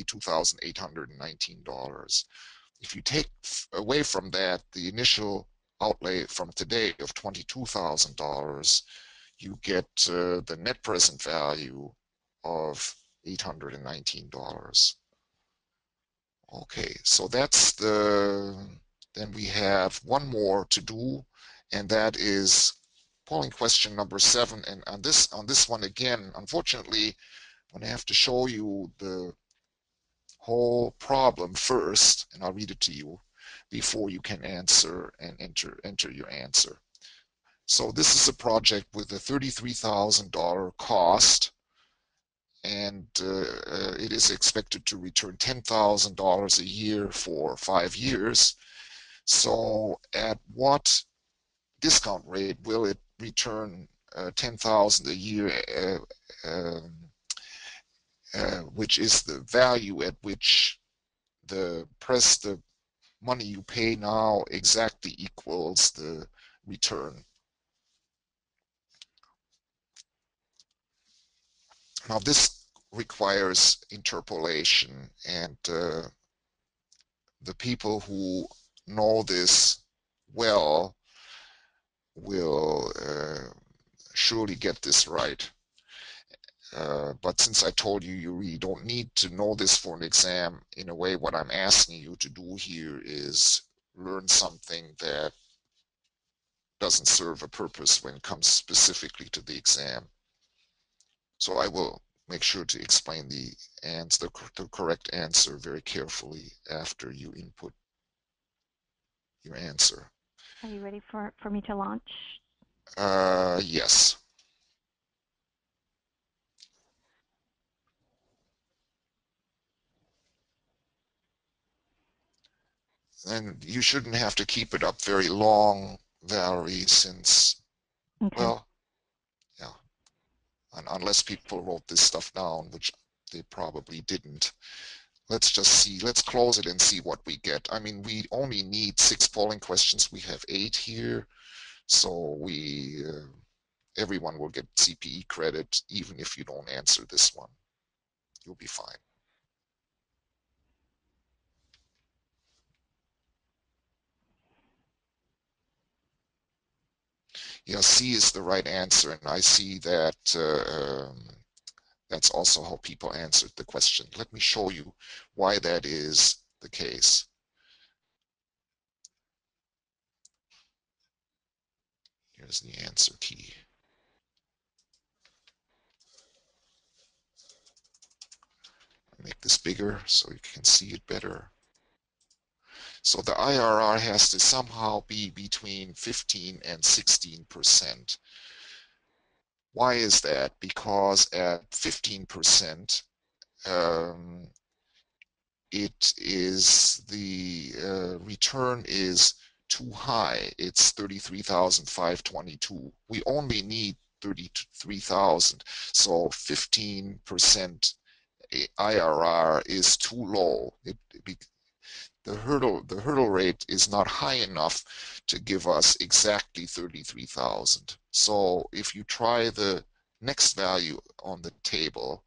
$22,819. If you take away from that the initial outlay from today of $22,000, you get the net present value of $819. Okay, so then we have one more to do, and that is polling question number 7. And on this one again, unfortunately, I'm going to have to show you the whole problem first, and I'll read it to you before you can answer and enter your answer. So this is a project with a $33,000 cost, and it is expected to return $10,000 a year for 5 years. So at what discount rate will it return $10,000 a year, which is the value at which the money you pay now exactly equals the return? Now this requires interpolation, and the people who know this well will surely get this right. But since I told you you really don't need to know this for an exam, in a way what I'm asking you to do here is learn something that doesn't serve a purpose when it comes specifically to the exam. So I will make sure to explain the correct answer very carefully after you input your answer. Are you ready for me to launch? Yes. And you shouldn't have to keep it up very long, Valerie, since, Okay. well, yeah, unless people wrote this stuff down, which they probably didn't. Let's just see. Let's close it and see what we get. I mean, we only need 6 polling questions. We have 8 here. So everyone will get CPE credit, even if you don't answer this one. You'll be fine. Yeah, C is the right answer, and I see that that's also how people answered the question. Let me show you why that is the case. Here's the answer key. Make this bigger so you can see it better. So the IRR has to somehow be between 15 and 16%. Why is that? Because at 15%, it is the return is too high. It's 33,522. We only need 33,000. So 15% IRR is too low. The hurdle rate is not high enough to give us exactly 33,000. So if you try the next value on the table,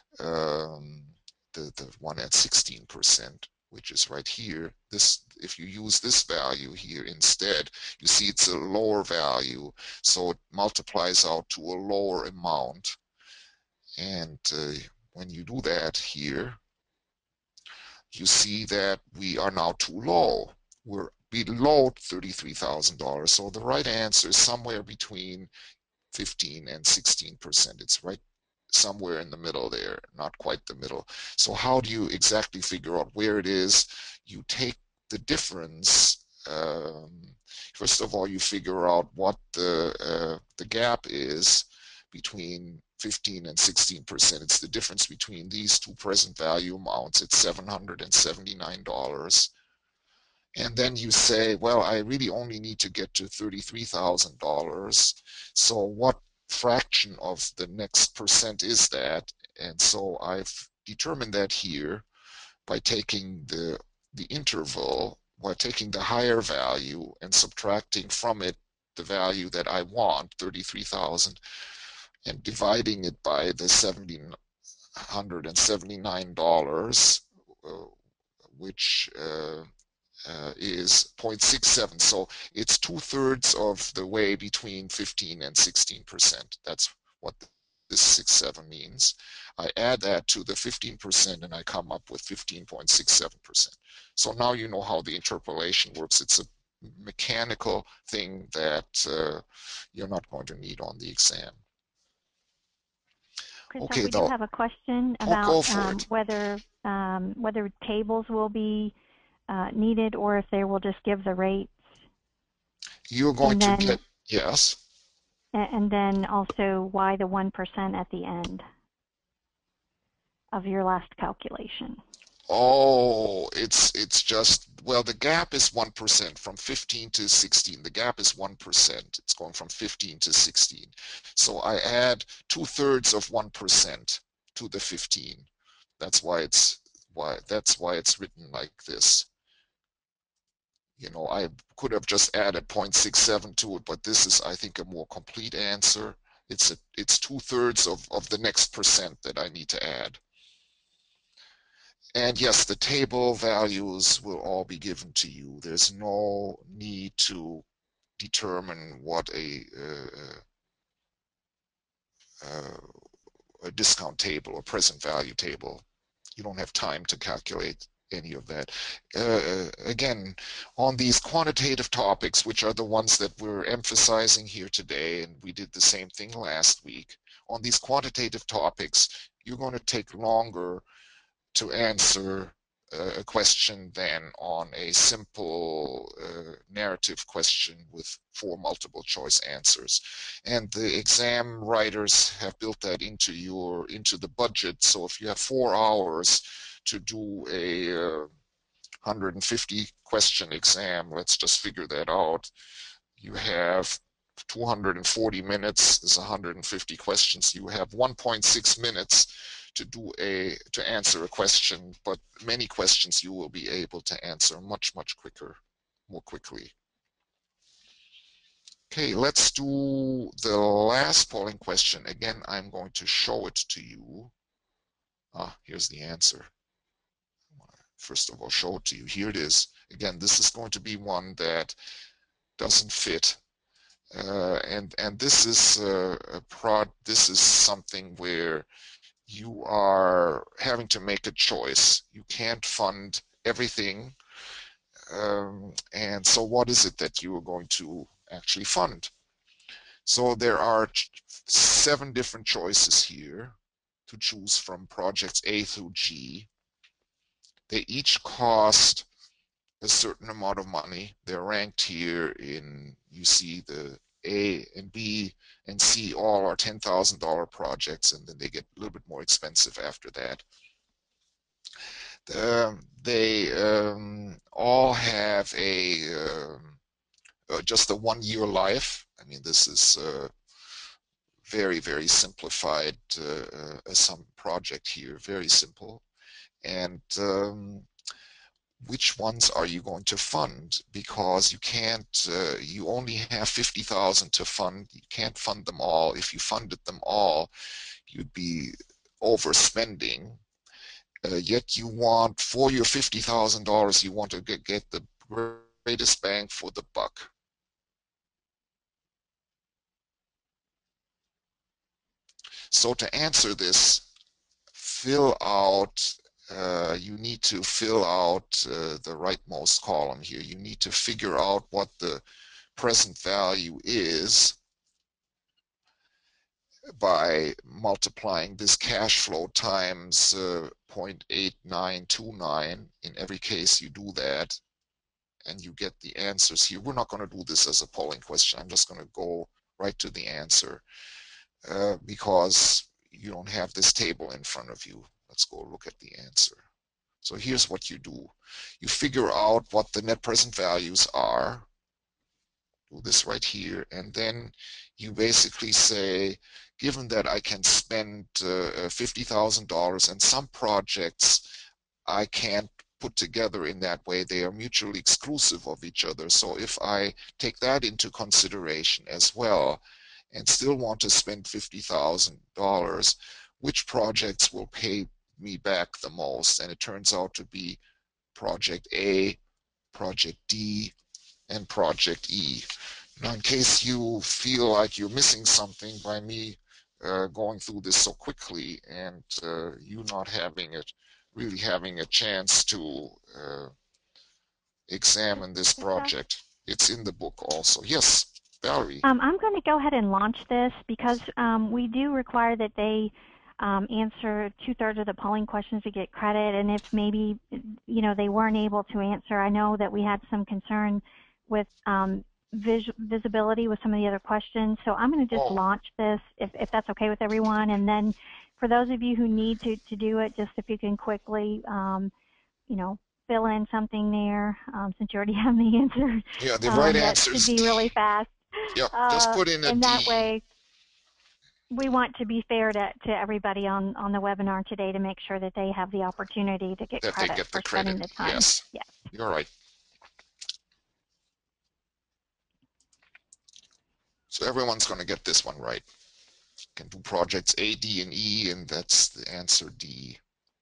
the one at 16%, which is right here, if you use this value here instead, you see it's a lower value, so it multiplies out to a lower amount. And when you do that here, you see that we are now too low. We're below $33,000. So the right answer is somewhere between 15 and 16%. It's right somewhere in the middle there, not quite the middle. So how do you exactly figure out where it is? You take the difference. First of all, you figure out what the gap is between 15 and 16%. It's the difference between these two present value amounts. It's $779. And then you say, well, I really only need to get to $33,000. So what fraction of the next percent is that? And so I've determined that here by taking the interval, by taking the higher value and subtracting from it the value that I want, 33,000, and dividing it by the $1,779, which is 0.67. So it's 2/3 of the way between 15 and 16%. That's what this 6.7 means. I add that to the 15% and I come up with 15.67%. So now you know how the interpolation works. It's a mechanical thing that you're not going to need on the exam. Christoph, Okay, we do have a question about whether tables will be needed or if they will just give the rates. You're going to get, yes. And then also why the 1% at the end of your last calculation. Oh, it's just, well, the gap is 1% from 15 to 16. The gap is 1%. It's going from 15 to 16. So I add 2/3 of 1% to the 15. That's why it's written like this. You know, I could have just added 0.67 to it, but this is, I think, a more complete answer. It's 2/3 of the next percent that I need to add. And yes, the table values will all be given to you. There's no need to determine what a discount table or present value table. You don't have time to calculate any of that. Again, on these quantitative topics, which are the ones that we're emphasizing here today, and we did the same thing last week, on these quantitative topics, you're going to take longer to answer a question than on a simple narrative question with 4 multiple choice answers. And the exam writers have built that into the budget. So if you have 4 hours to do a 150 question exam, let's just figure that out. You have 240 minutes is 150 questions. You have 1.6 minutes to answer a question, but many questions you will be able to answer much more quickly. Okay, let's do the last polling question. Again, I'm going to show it to you. Here's the answer. First of all, show it to you. Here it is. Again, this is going to be one that doesn't fit. And this is this is something where you are having to make a choice. You can't fund everything. And so what is it that you are going to actually fund? So there are 7 different choices here to choose from projects A through G. They each cost a certain amount of money. They're ranked here in, you see the A and B and C all are $10,000 projects, and then they get a little bit more expensive after that. They all have just a 1-year life. I mean, this is very, very simplified some project here, very simple. And which ones are you going to fund? Because you can't, you only have 50,000 to fund. You can't fund them all. If you funded them all, you'd be overspending. Yet you want, for your $50,000, you want to get the greatest bang for the buck. So to answer this, fill out, you need to fill out the rightmost column here. You need to figure out what the present value is by multiplying this cash flow times 0.8929. In every case, you do that, and you get the answers here. We're not going to do this as a polling question. I'm just going to go right to the answer because you don't have this table in front of you. Let's go look at the answer. So here's what you do. You figure out what the net present values are. Do this right here. And then you basically say, given that I can spend $50,000 and some projects I can't put together in that way, they are mutually exclusive of each other. So if I take that into consideration as well and still want to spend $50,000, which projects will pay me back the most? And it turns out to be project A, project D, and project E. Now, in case you feel like you're missing something by me going through this so quickly and you not having it, really having a chance to examine this project, it's in the book also. Yes, Valerie. I'm going to go ahead and launch this because we do require that they answer 2/3 of the polling questions to get credit. And if maybe, they weren't able to answer, I know that we had some concern with visibility with some of the other questions. So I'm going to just launch this if that's okay with everyone. And then for those of you who need to do it, just if you can quickly, fill in something there since you already have the answer. Yeah, the right answer should is be D. really fast. Yep, just put in a and D. that way, we want to be fair to everybody on the webinar today to make sure that they have the opportunity to get that credit they get for the credit. spending the time. Yes. Yes. You're right. So everyone's going to get this one right. You can do projects A, D, and E, and that's the answer D.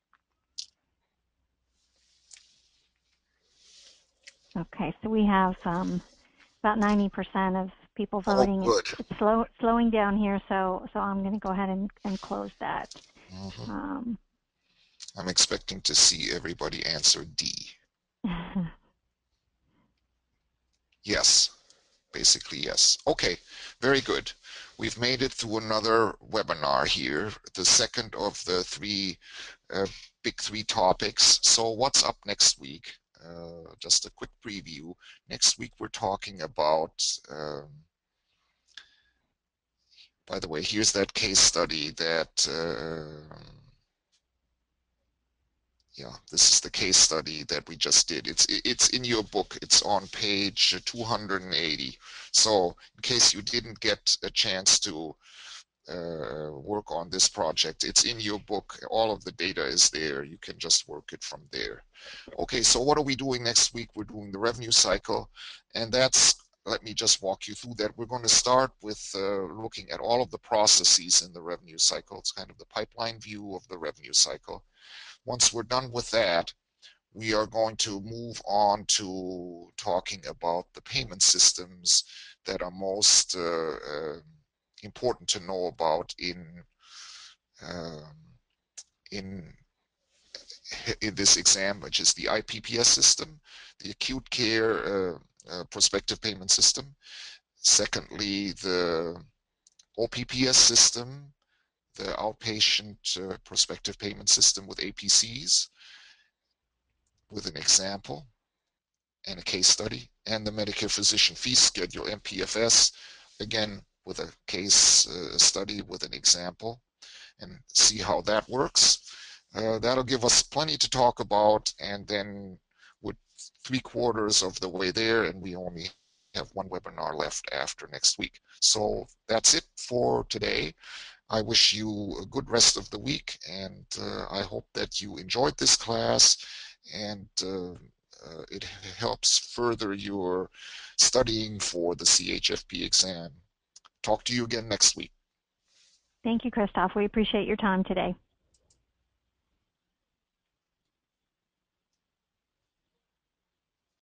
Okay, so we have about 90% of people voting. Oh, good. It's slowing down here, so I'm going to go ahead and close that. I'm expecting to see everybody answer D. Yes, basically yes. Okay, very good. We've made it through another webinar here, the second of the big three topics. So what's up next week? Just a quick preview. Next week we're talking about, by the way, here's that case study that, yeah, this is the case study that we just did. It's in your book. It's on page 280. So in case you didn't get a chance to work on this project, it's in your book. All of the data is there. You can just work it from there. Okay, so what are we doing next week? We're doing the revenue cycle, and let me just walk you through that. We're going to start with looking at all of the processes in the revenue cycle. It's kind of the pipeline view of the revenue cycle. Once we're done with that, we are going to move on to talking about the payment systems that are most important to know about in this exam, which is the IPPS system, the acute care prospective payment system. Secondly, the OPPS system, the outpatient prospective payment system with APCs with an example and a case study, and the Medicare Physician Fee Schedule, MPFS, again with a case study with an example, and see how that works. That'll give us plenty to talk about, and then with 3/4 of the way there, and we only have one webinar left after next week. So that's it for today. I wish you a good rest of the week, and I hope that you enjoyed this class, and it helps further your studying for the CHFP exam. Talk to you again next week. Thank you, Christoph. We appreciate your time today.